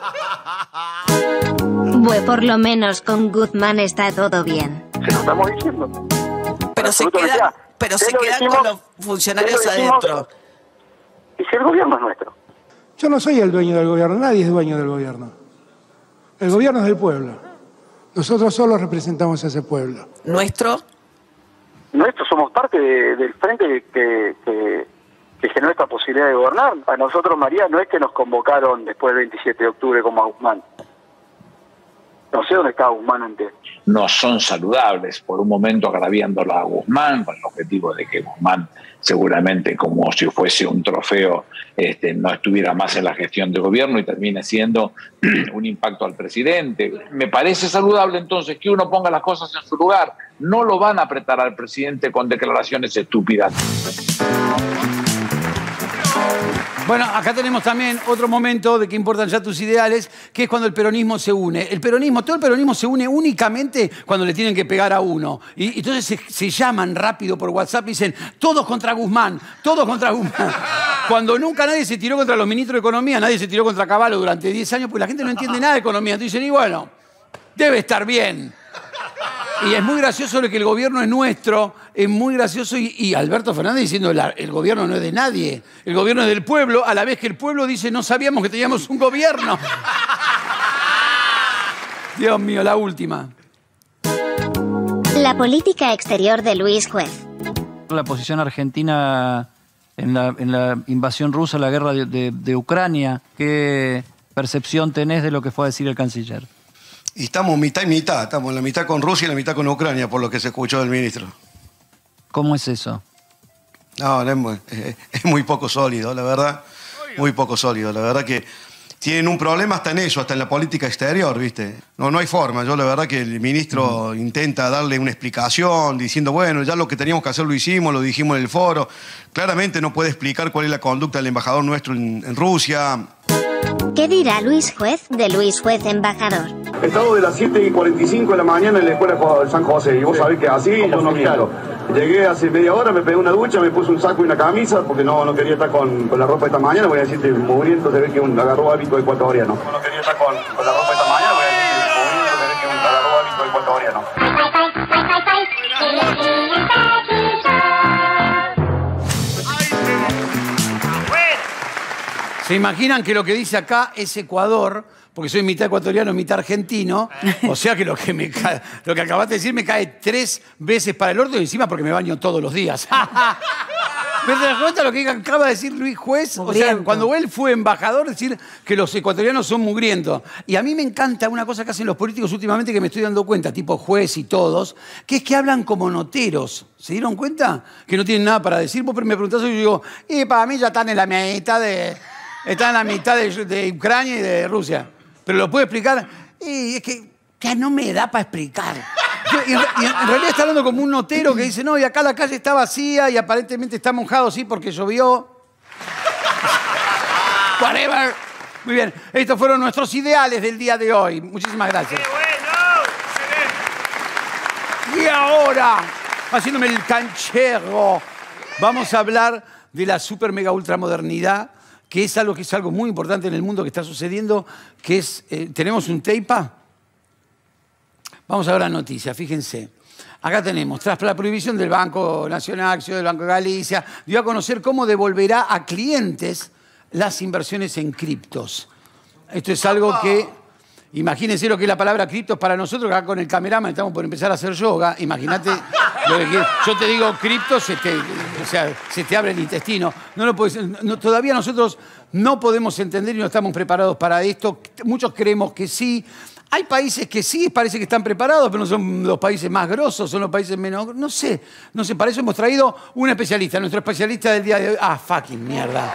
Bueno, por lo menos con Guzmán está todo bien. Se lo estamos diciendo. Pero se queda, pero se quedan con los funcionarios adentro. Y si el gobierno es nuestro. Yo no soy el dueño del gobierno, nadie es dueño del gobierno. El gobierno es del pueblo. Nosotros solo representamos a ese pueblo. ¿Nuestro? Nuestro, somos parte de, del frente que, que, que generó esta posibilidad de gobernar. A nosotros, María, no es que nos convocaron después del veintisiete de octubre como a Guzmán. No sé dónde estaba Guzmán antes. No son saludables, por un momento agraviándola a Guzmán, con el objetivo de que Guzmán seguramente como si fuese un trofeo este, no estuviera más en la gestión de gobierno y termine siendo un impacto al presidente. Me parece saludable entonces que uno ponga las cosas en su lugar. No lo van a apretar al presidente con declaraciones estúpidas. Bueno, acá tenemos también otro momento de que importan ya tus ideales, que es cuando el peronismo se une. El peronismo, todo el peronismo se une únicamente cuando le tienen que pegar a uno. Y, y entonces se, se llaman rápido por WhatsApp y dicen, todos contra Guzmán, todos contra Guzmán. Cuando nunca nadie se tiró contra los ministros de Economía, nadie se tiró contra Cavallo durante diez años, pues la gente no entiende nada de economía. Entonces dicen, y bueno, debe estar bien. Y es muy gracioso lo que el gobierno es nuestro, es muy gracioso. Y, y Alberto Fernández diciendo, el, el gobierno no es de nadie, el gobierno es del pueblo, a la vez que el pueblo dice, no sabíamos que teníamos un gobierno. Dios mío, la última. La política exterior de Luis Juez. La posición argentina en la, en la invasión rusa, la guerra de, de, de Ucrania, ¿qué percepción tenés de lo que fue a decir el canciller? Y estamos mitad y mitad, estamos en la mitad con Rusia y la mitad con Ucrania, por lo que se escuchó del ministro. ¿Cómo es eso? No, no es, muy, es, es muy poco sólido, la verdad. Muy poco sólido, la verdad que tienen un problema hasta en eso, hasta en la política exterior, ¿viste? No, no hay forma. Yo la verdad que el ministro uh-huh. intenta darle una explicación diciendo, bueno, ya lo que teníamos que hacer lo hicimos, lo dijimos en el foro. Claramente no puede explicar cuál es la conducta del embajador nuestro en, en Rusia. ¿Qué dirá Luis Juez de Luis Juez embajador? Estado de las siete y cuarenta y cinco de la mañana en la escuela de San José, y vos sabés que así yo no quiero. Llegué hace media hora, me pegué una ducha, me puse un saco y una camisa, porque no, no quería estar con, con la ropa esta mañana, voy a decirte, mugriento se ve que un, agarró hábito ecuatoriano. No, no quería estar con, con la ropa esta mañana, voy a decirte, mugriento se ve que un, agarró hábito ecuatoriano. ¿Se imaginan que lo que dice acá es Ecuador? Porque soy mitad ecuatoriano, mitad argentino. O sea que lo que, me cae, lo que acabas de decir me cae tres veces para el orto y encima porque me baño todos los días. ¿Pero te das cuenta lo que acaba de decir Luis Juez? O sea, cuando él fue embajador, decir que los ecuatorianos son mugrientos. Y a mí me encanta una cosa que hacen los políticos últimamente que me estoy dando cuenta, tipo Juez y todos, que es que hablan como noteros. ¿Se dieron cuenta? Que no tienen nada para decir. Vos me preguntás y yo digo, y para mí ya están en la mitad de... Están en la mitad de, de Ucrania y de Rusia. Pero lo puedo explicar. Y es que ya no me da para explicar. Y en, y en realidad está hablando como un notero que dice, no, y acá la calle está vacía y aparentemente está mojado, sí, porque llovió. Whatever. Muy bien. Estos fueron nuestros ideales del día de hoy. Muchísimas gracias. ¡Qué bueno! Y ahora, haciéndome el canchero, vamos a hablar de la super mega ultramodernidad, que es algo que es algo muy importante en el mundo que está sucediendo, que es, eh, ¿tenemos un teipa? Vamos a ver la noticia, fíjense. Acá tenemos, tras la prohibición del Banco Nacional, Acción del Banco de Galicia, dio a conocer cómo devolverá a clientes las inversiones en criptos. Esto es algo que, imagínense lo que es la palabra criptos para nosotros, que acá con el cameraman estamos por empezar a hacer yoga. Imagínate, lo que, yo te digo criptos, se te, o sea, se te abre el intestino. No lo puedes, no, todavía nosotros no podemos entender y no estamos preparados para esto. Muchos creemos que sí. Hay países que sí, parece que están preparados, pero no son los países más grosos, son los países menos... No sé, no sé, para eso hemos traído un especialista, nuestro especialista del día de hoy. Ah, fucking mierda.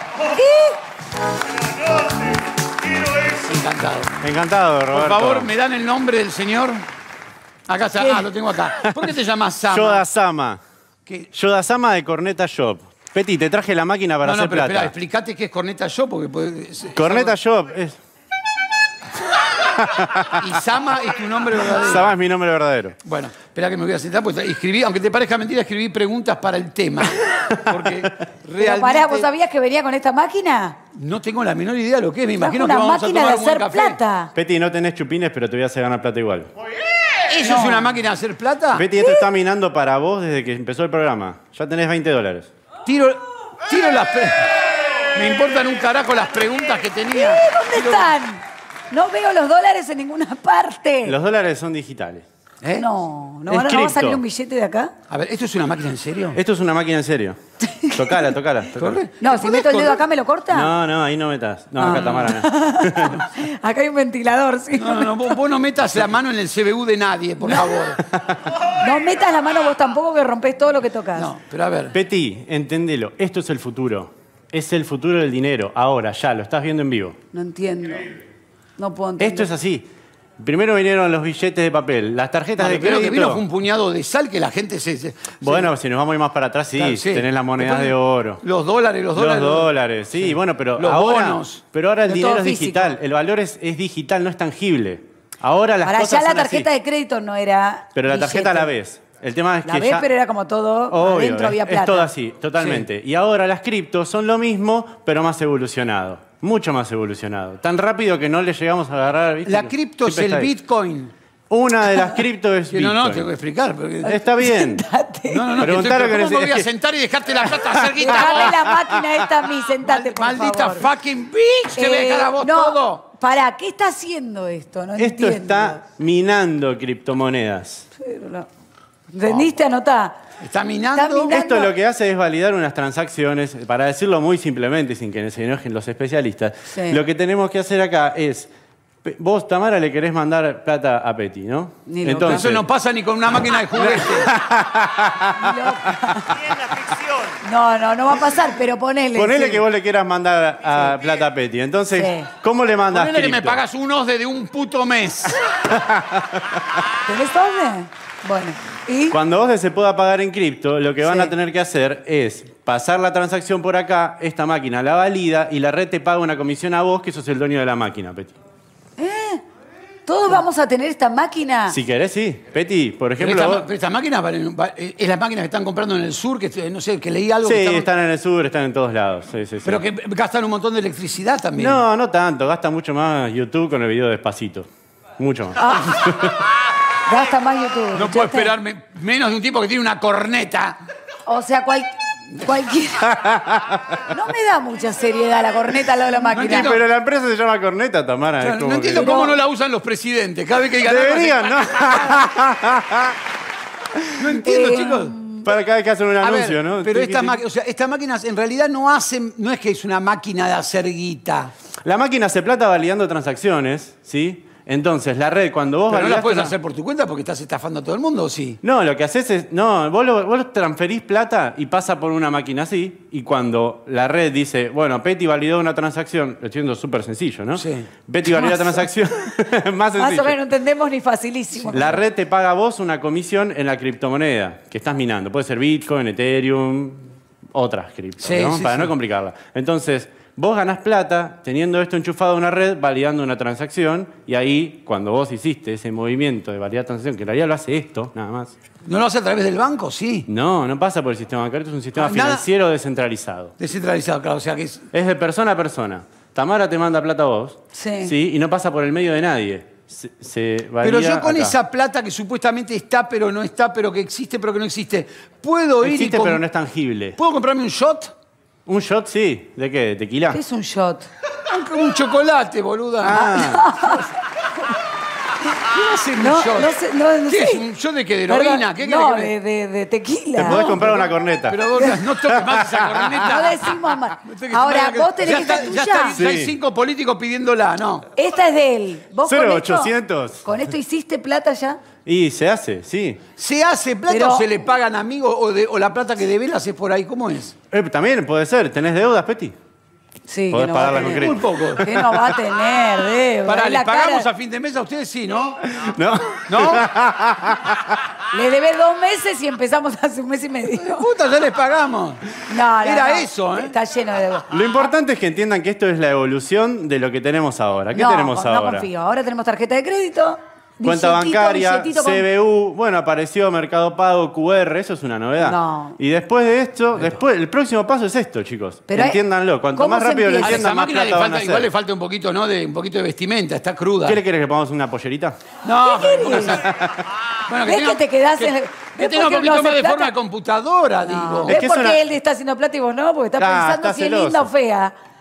Encantado. Encantado, Roberto. Por favor, ¿me dan el nombre del señor? Acá está, ¿qué? Ah, lo tengo acá. ¿Por qué te llamas Sama? Yoda Sama. ¿Qué? Yoda Sama de Corneta Shop. Peti, te traje la máquina para no, no, hacer pero, plata. Espera, explícate qué es Corneta Shop, porque... Puede, es, Corneta es algo... Shop es... ¿Y Sama es tu nombre verdadero? Sama es mi nombre verdadero. Bueno, espera que me voy a sentar, porque escribí, aunque te parezca mentira, escribí preguntas para el tema. Porque realmente... Pero pará, ¿vos sabías que venía con esta máquina? No tengo la menor idea de lo que es, me imagino una que vamos máquina a tomar de hacer buen café. plata. Peti, no tenés chupines, pero te voy a hacer ganar plata igual. ¿Eso no. es una máquina de hacer plata? Peti, esto está minando para vos desde que empezó el programa. Ya tenés veinte dólares. Tiro, tiro las... Me importan un carajo las preguntas que tenía. ¿Eh? ¿Dónde tiro... están? No veo los dólares en ninguna parte. Los dólares son digitales. ¿Eh? No, no, Es ¿no va a cripto. salir un billete de acá? A ver, ¿esto es una máquina en serio? Esto es una máquina en serio. Tocala, tocala. tocala. No, si meto el dedo acá, ¿me lo corta? No, no, ahí no metas. No, acá Ah. Tamara, no. Acá hay un ventilador, sí. No, no, no, vos, vos no metas la mano en el C B U de nadie, por favor. No metas la mano vos tampoco, que rompés todo lo que tocas. No, pero a ver. Peti, entendelo. Esto es el futuro. Es el futuro del dinero. Ahora, ya, lo estás viendo en vivo. No entiendo. No puedo entender. Esto es así. Primero vinieron los billetes de papel, las tarjetas Vale, de pero crédito. que vino fue un puñado de sal que la gente se... se- Bueno, si nos vamos a ir más para atrás, sí, Claro, sí. tenés las monedas Después, de oro. Los dólares, los dólares. Los dólares, sí, bueno, pero Los ahora, bonos. pero ahora el Pero dinero todo es físico. digital, el valor es, es digital, no es tangible. Ahora las Para cosas allá la son tarjeta así. de crédito no era. Pero la tarjeta billete. la ves. El tema es La que ves, ya... pero era como todo. Obvio, adentro es, había es plata. todo así, totalmente. Y ahora las criptos son lo mismo, pero más evolucionado. Mucho más evolucionado. Tan rápido que no le llegamos a agarrar. ¿viste? La cripto es Siempre el está ahí. Bitcoin. Una de las criptos es Sí, no, no, Bitcoin. tengo que explicar. Porque... Está bien. No, no, no. Preguntale que que estoy- ¿Cómo me voy a neces- sentar y dejarte la plata hacer guita? Dejame la máquina esta a mí, sentate, por Maldita favor. fucking bitch, te voy a dejar a vos no, todo. Pará, ¿qué está haciendo esto? No Esto entiendo. está minando criptomonedas. Pero no. ¿Entendiste? Anotá. Está minando. Está minando. Esto lo que hace es validar unas transacciones, para decirlo muy simplemente, sin que se enojen los especialistas. Sí. Lo que tenemos que hacer acá es, pe- vos, Tamara, le querés mandar plata a Peti, ¿no? Ni loca. Eso no pasa ni con una máquina de juguete. No, no, no va a pasar, pero ponele. Ponele sí. que vos le quieras mandar a plata a Peti. Entonces, Sí. ¿cómo le mandas Ponele que me cripto? pagas unos de un puto mes. ¿Tenés dónde? Bueno, ¿y? Cuando vos se pueda pagar en cripto, lo que van Sí. a tener que hacer es pasar la transacción por acá, esta máquina la valida y la red te paga una comisión a vos, que sos el dueño de la máquina, Peti. ¿Eh? ¿Todos vamos a tener esta máquina? Si querés, sí. Peti, por Pero ejemplo... esta, vos- pero esta máquina vale- va- es la máquina que están comprando en el sur, que no sé, que leí algo Sí, que estaban- están en el sur, están en todos lados. Sí, sí, sí. pero que gastan un montón de electricidad también. No, no tanto. Gasta mucho más YouTube con el video Despacito. Mucho más. Gasta más YouTube. No puedo ¿escuchaste? esperarme menos de un tipo que tiene una corneta. O sea, cual, cualquiera. No me da mucha seriedad la corneta al lado de la máquina. entiendo. Pero la empresa se llama Corneta, Tamara. es Claro, como no entiendo que- cómo no la usan los presidentes. Cada vez que digan algo, Deberían, ¿no? No entiendo, Eh, chicos. Para cada vez que hacen un A ver, anuncio, ¿no? pero Tiqui, estas tiqui. máquinas, o sea, estas máquinas en realidad no hacen, no es que es una máquina de hacer guita. La máquina hace plata validando transacciones, ¿sí? Entonces, la red, cuando vos Pero no la validás puedes una- hacer por tu cuenta porque estás estafando a todo el mundo, ¿o sí? No, lo que haces es... No, vos, lo- vos transferís plata y pasa por una máquina así, y cuando la red dice, bueno, Peti validó una transacción, lo estoy diciendo súper sencillo, ¿no? Sí. Peti validó la Más- transacción, más Más sencillo. o menos no entendemos ni facilísimo. La red te paga a vos una comisión en la criptomoneda que estás minando. Puede ser Bitcoin, Ethereum, otras criptos, Sí, ¿no? sí, Para sí. no complicarla. Entonces, vos ganás plata teniendo esto enchufado a una red, validando una transacción, y ahí, cuando vos hiciste ese movimiento de validar transacción, que en realidad lo hace esto, nada más. ¿No lo hace a través del banco? Sí. No, no pasa por el sistema bancario, es un sistema Ah, nada- financiero descentralizado. Descentralizado, claro. O sea que es. Es de persona a persona. Tamara te manda plata a vos, Sí. y no pasa por el medio de nadie. Se, se valida Pero yo con acá. esa plata que supuestamente está, pero no está, pero que existe, pero que no existe, ¿puedo ir Existe, y com- pero no es tangible. ¿Puedo comprarme un shot? ¿Un shot, sí? ¿De qué? ¿De tequila? ¿Qué es un shot? Un, un chocolate, boluda. Ah. ¿Qué va a ser un No, shot? no sé, no, no ¿Qué sé. es? ¿Un shot de qué? ¿De heroína? Perdón, ¿Qué no, querés que de, de, de tequila. Te podés comprar una corneta. Pero vos no toques más esa corneta. No decimos más. No toques Ahora, más. vos tenés ya que está, estar ya tuya. está, ya hay Sí. cinco políticos pidiéndola, ¿no? Esta es de él. ¿Vos con cero esto- ochocientos. ¿Con esto hiciste plata ya? Y se hace, sí. ¿Se hace plata Pero- o se le pagan amigos o, de- o la plata que debes la haces por ahí? ¿Cómo es? Eh, también puede ser. ¿Tenés deudas, Peti? Sí, Podés que no va a pagarla con tener. crédito. Muy poco. ¿Qué no va a tener, deuda? Pará, Es ¿les la pagamos cara- a fin de mes a ustedes? Sí, ¿no? ¿No? ¿No? Le debes dos meses y empezamos hace un mes y medio. Puta, ya les pagamos. No, no, Era no. eso, ¿eh? Está lleno de deuda. Lo importante es que entiendan que esto es la evolución de lo que tenemos ahora. ¿Qué no, tenemos no ahora? confío. Ahora tenemos tarjeta de crédito. Cuenta billetito, bancaria, billetito con- C B U, bueno, apareció Mercado Pago, Q R, eso es una novedad. No. Y después de esto, después, el próximo paso es esto, chicos. Pero hay- Entiéndanlo. Cuanto ¿cómo más se rápido lo empieza? A esa entiendan, más máquina le plata van a falta, hacer. igual le falta un poquito, ¿no? De, un poquito de vestimenta, está cruda. ¿Qué le querés que pongamos una pollerita? No, ¿Qué pero querés? bueno, ¿Ves que te quedás en- Que, ves que tenga por un qué poquito no más haces de forma plata? de computadora, No. digo. Es ¿Ves que por es qué una- él está haciendo plata y vos no? Porque está Ah, pensando está si es celoso. linda o fea.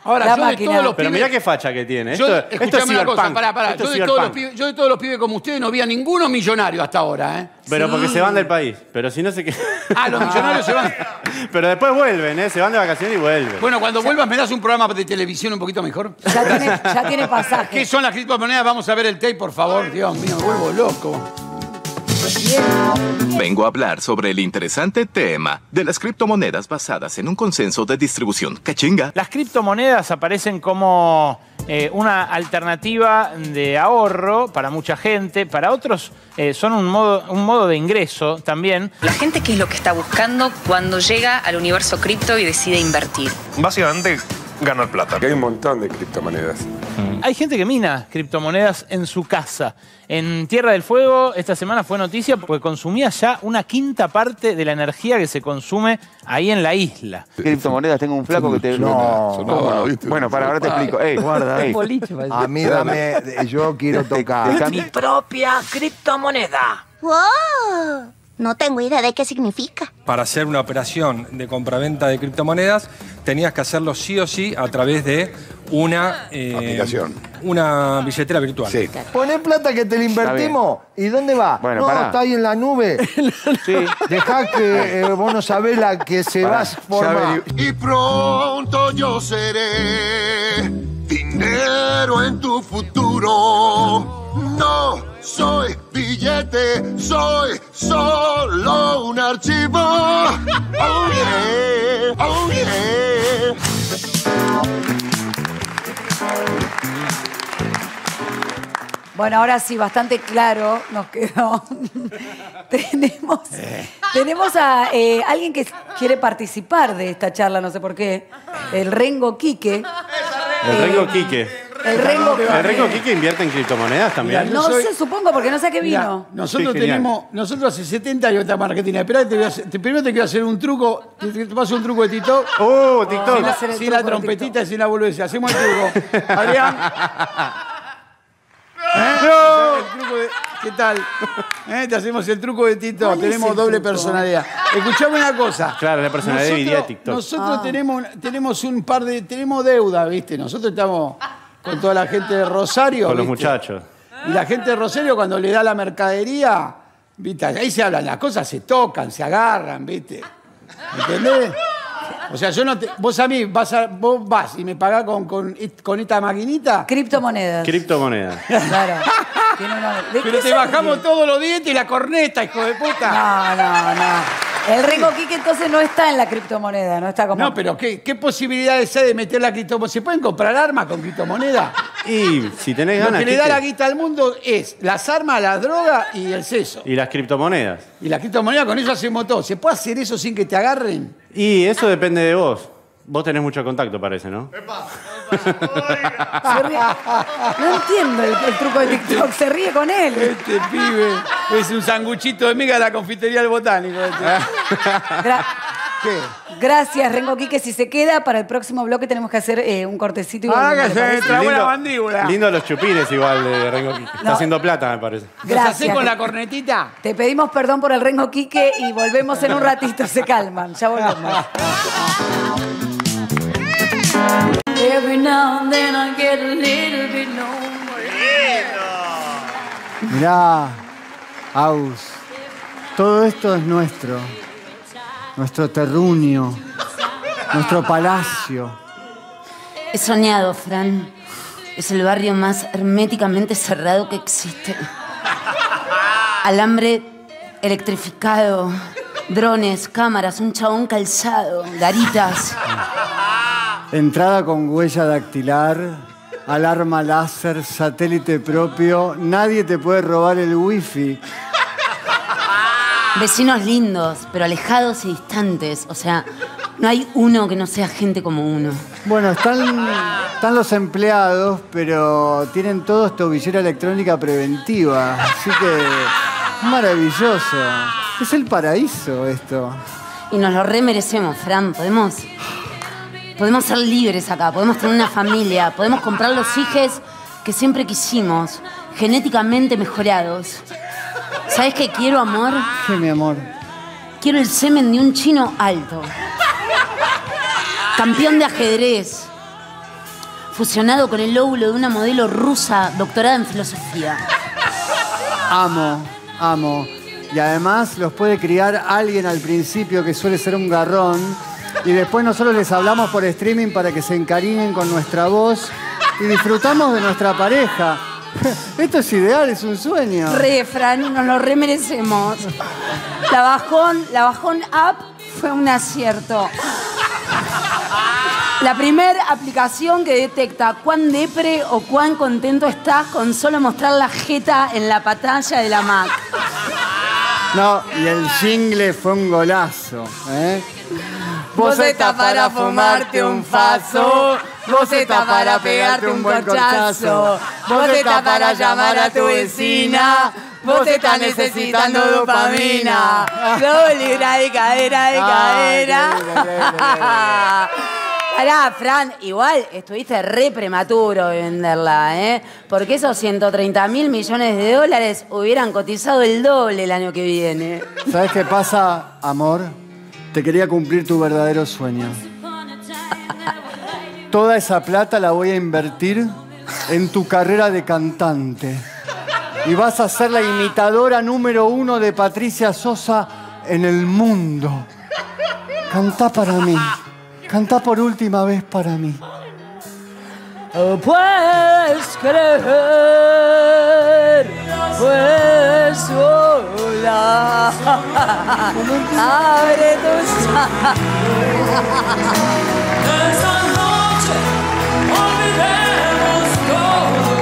Ahora, La yo de máquina. todos los Pero pibes- mirá qué facha que tiene. Yo, Esto, esto es escuchame una cosa, cyberpunk. pará, pará. Esto Yo es de, todos los cyberpunk. pibes, yo de todos los pibes como ustedes no vi a ninguno millonario hasta ahora, ¿eh? Pero Sí. porque se van del país. Pero si no se quedan. Ah, los millonarios se van. Pero después vuelven, ¿eh? Se van de vacaciones y vuelven. Bueno, cuando vuelvas, ¿me das un programa de televisión un poquito mejor? Ya tiene, ya tiene pasaje. ¿Qué son las criptomonedas? Vamos a ver el tape, por favor. Dios mío, me vuelvo loco. Vengo a hablar sobre el interesante tema de las criptomonedas basadas en un consenso de distribución. ¡Cachinga! Las criptomonedas aparecen como eh, una alternativa de ahorro para mucha gente, para otros eh, son un modo, un modo de ingreso también. La gente, ¿qué es lo que está buscando cuando llega al universo cripto y decide invertir? Básicamente, ganar plata. Hay un montón de criptomonedas. Hay gente que mina criptomonedas en su casa. En Tierra del Fuego esta semana fue noticia porque consumía ya una quinta parte de la energía que se consume ahí en la isla. Criptomonedas, tengo un flaco que te... No, ¿Cómo no? Bueno, para ahora te explico. Ey, Guarda, ey. a mí dame, yo quiero tocar. Mi propia criptomoneda. ¡Wow! No tengo idea de qué significa. Para hacer una operación de compraventa de criptomonedas, tenías que hacerlo sí o sí a través de una eh, aplicación. Una billetera virtual. Sí. Poné plata que te la invertimos. ¿Y dónde va? Bueno, no, pará. está ahí en la nube. Sí. Dejá que eh, vos no sabés la que se Pará, va a formar. Y pronto yo seré dinero en tu futuro. No soy billete, soy solo un archivo. Oh yeah, oh yeah. Bueno, ahora sí, bastante claro nos quedó. tenemos tenemos a eh, alguien que quiere participar de esta charla, no sé por qué. El Rengo Quique. El Rengo Quique. El Rengo Quique. ¿El Rengo Quique invierte en criptomonedas también? Mira, No soy- sé, supongo, porque no sé a qué Mirá, vino. nosotros Sí, genial. tenemos, nosotros hace setenta años estamos en Argentina. Esperá, que te voy a hacer- te- primero te quiero hacer un truco. Te, te paso un truco de TikTok. ¡Oh, TikTok! Sin la, hacer el sin truco la de trompetita y sin la boludez. Hacemos el truco. Adrián. ¿Eh? El truco de- ¿Qué tal? ¿Eh? Te hacemos el truco de TikTok. ¿Cuál es Tenemos el doble truco? personalidad. Escuchame una cosa. Claro, la personalidad Nosotros- dividida de TikTok. Nosotros Ah. tenemos, tenemos un par de... Tenemos deuda, ¿viste? Nosotros estamos con toda la gente de Rosario. Con los ¿viste? muchachos. Y la gente de Rosario cuando le da la mercadería, ¿viste? Ahí se hablan, las cosas se tocan, se agarran, ¿viste? ¿Entendés? O sea, yo no te, vos a mí vas a, vos vas y me pagás con, con, con esta maquinita. Criptomonedas. Criptomonedas. Claro. Tiene una- ¿De Pero qué te se bajamos ríe? todos los dientes y la corneta, hijo de puta. No, no, no. El Rengo Quique entonces no está en la criptomoneda, no está como... No, pero ¿qué, qué posibilidades hay de meter la criptomoneda? ¿Se pueden comprar armas con criptomoneda? Y si tenés Lo ganas. que le da Quique. la guita al mundo es las armas, la droga y el sexo. Y las criptomonedas. Y la criptomoneda, con eso hacemos todo. ¿Se puede hacer eso sin que te agarren? Y eso depende de vos. Vos tenés mucho contacto, parece, ¿no? Se ríe. No entiendo el, el truco de TikTok, se ríe con él. Este pibe es un sanguchito de miga de la confitería del botánico. Este. Gra- ¿Qué? Gracias, Rengo Quique. Si se queda, para el próximo bloque tenemos que hacer eh, un cortecito. Y Ah, volvemos, que ¿le se parece? trabó la Lindo- mandíbula. Lindo los chupines igual de Rengo Quique. Está No. haciendo plata, me parece. ¿Nos Gracias. hacés con la cornetita? Te pedimos perdón por el Rengo Quique y volvemos en un ratito. Se calman, ya volvemos. Every now and then I get a little bit Mirá, Aus, todo esto es nuestro. Nuestro terruño, nuestro palacio. He soñado, Fran. Es el barrio más herméticamente cerrado que existe. Alambre electrificado, drones, cámaras, un chabón calzado, garitas. Entrada con huella dactilar, alarma láser, satélite propio. Nadie te puede robar el wifi. Vecinos lindos, pero alejados y distantes. O sea, no hay uno que no sea gente como uno. Bueno, están, están los empleados, pero tienen todos tobillera electrónica preventiva. Así que es maravilloso. Es el paraíso esto. Y nos lo remerecemos, Fran. Podemos, podemos ser libres acá, podemos tener una familia, podemos comprar los hijes que siempre quisimos, genéticamente mejorados. ¿Sabes qué quiero, amor? ¿Qué, mi amor? Quiero el semen de un chino alto. Campeón de ajedrez. fusionado con el óvulo de una modelo rusa doctorada en filosofía. Amo, amo. Y además los puede criar alguien al principio que suele ser un garrón. Y después nosotros les hablamos por streaming para que se encariñen con nuestra voz y disfrutamos de nuestra pareja. Esto es ideal, es un sueño. Re, Fran, nos lo remerecemos. La bajón, la bajón app fue un acierto. La primera aplicación que detecta cuán depre o cuán contento estás con solo mostrar la jeta en la pantalla de la Mac. No, y el jingle fue un golazo, ¿eh? Vos estás para fumarte un faso, vos estás para pegarte un corchazo, vos estás para llamar a tu vecina, vos estás necesitando dopamina. Doble de cadera de cadera. Pará, Fran, igual estuviste re prematuro de venderla, ¿eh? Porque esos ciento treinta mil millones de dólares hubieran cotizado el doble el año que viene. ¿Sabes qué pasa, amor? Te quería cumplir tu verdadero sueño. Toda esa plata la voy a invertir en tu carrera de cantante. Y vas a ser la imitadora número uno de Patricia Sosa en el mundo. Cantá para mí. Cantá por última vez para mí. Puedes creer, pues sola. Abre tus ojos. Esa noche olvidemos todo.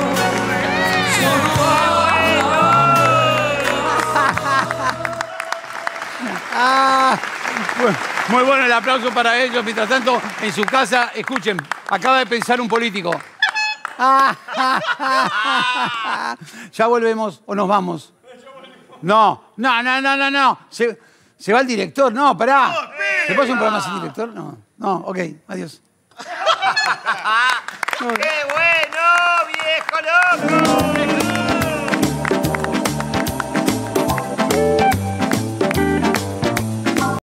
Ah, bueno, muy bueno el aplauso para ellos. Mientras tanto, en su casa, escuchen, acaba de pensar un político. Ya volvemos o nos vamos. No, no, no, no, no, no. Se, se va el director, no, pará. ¿Se puede hacer un programa sin director? No, no, ok, adiós. ¡Qué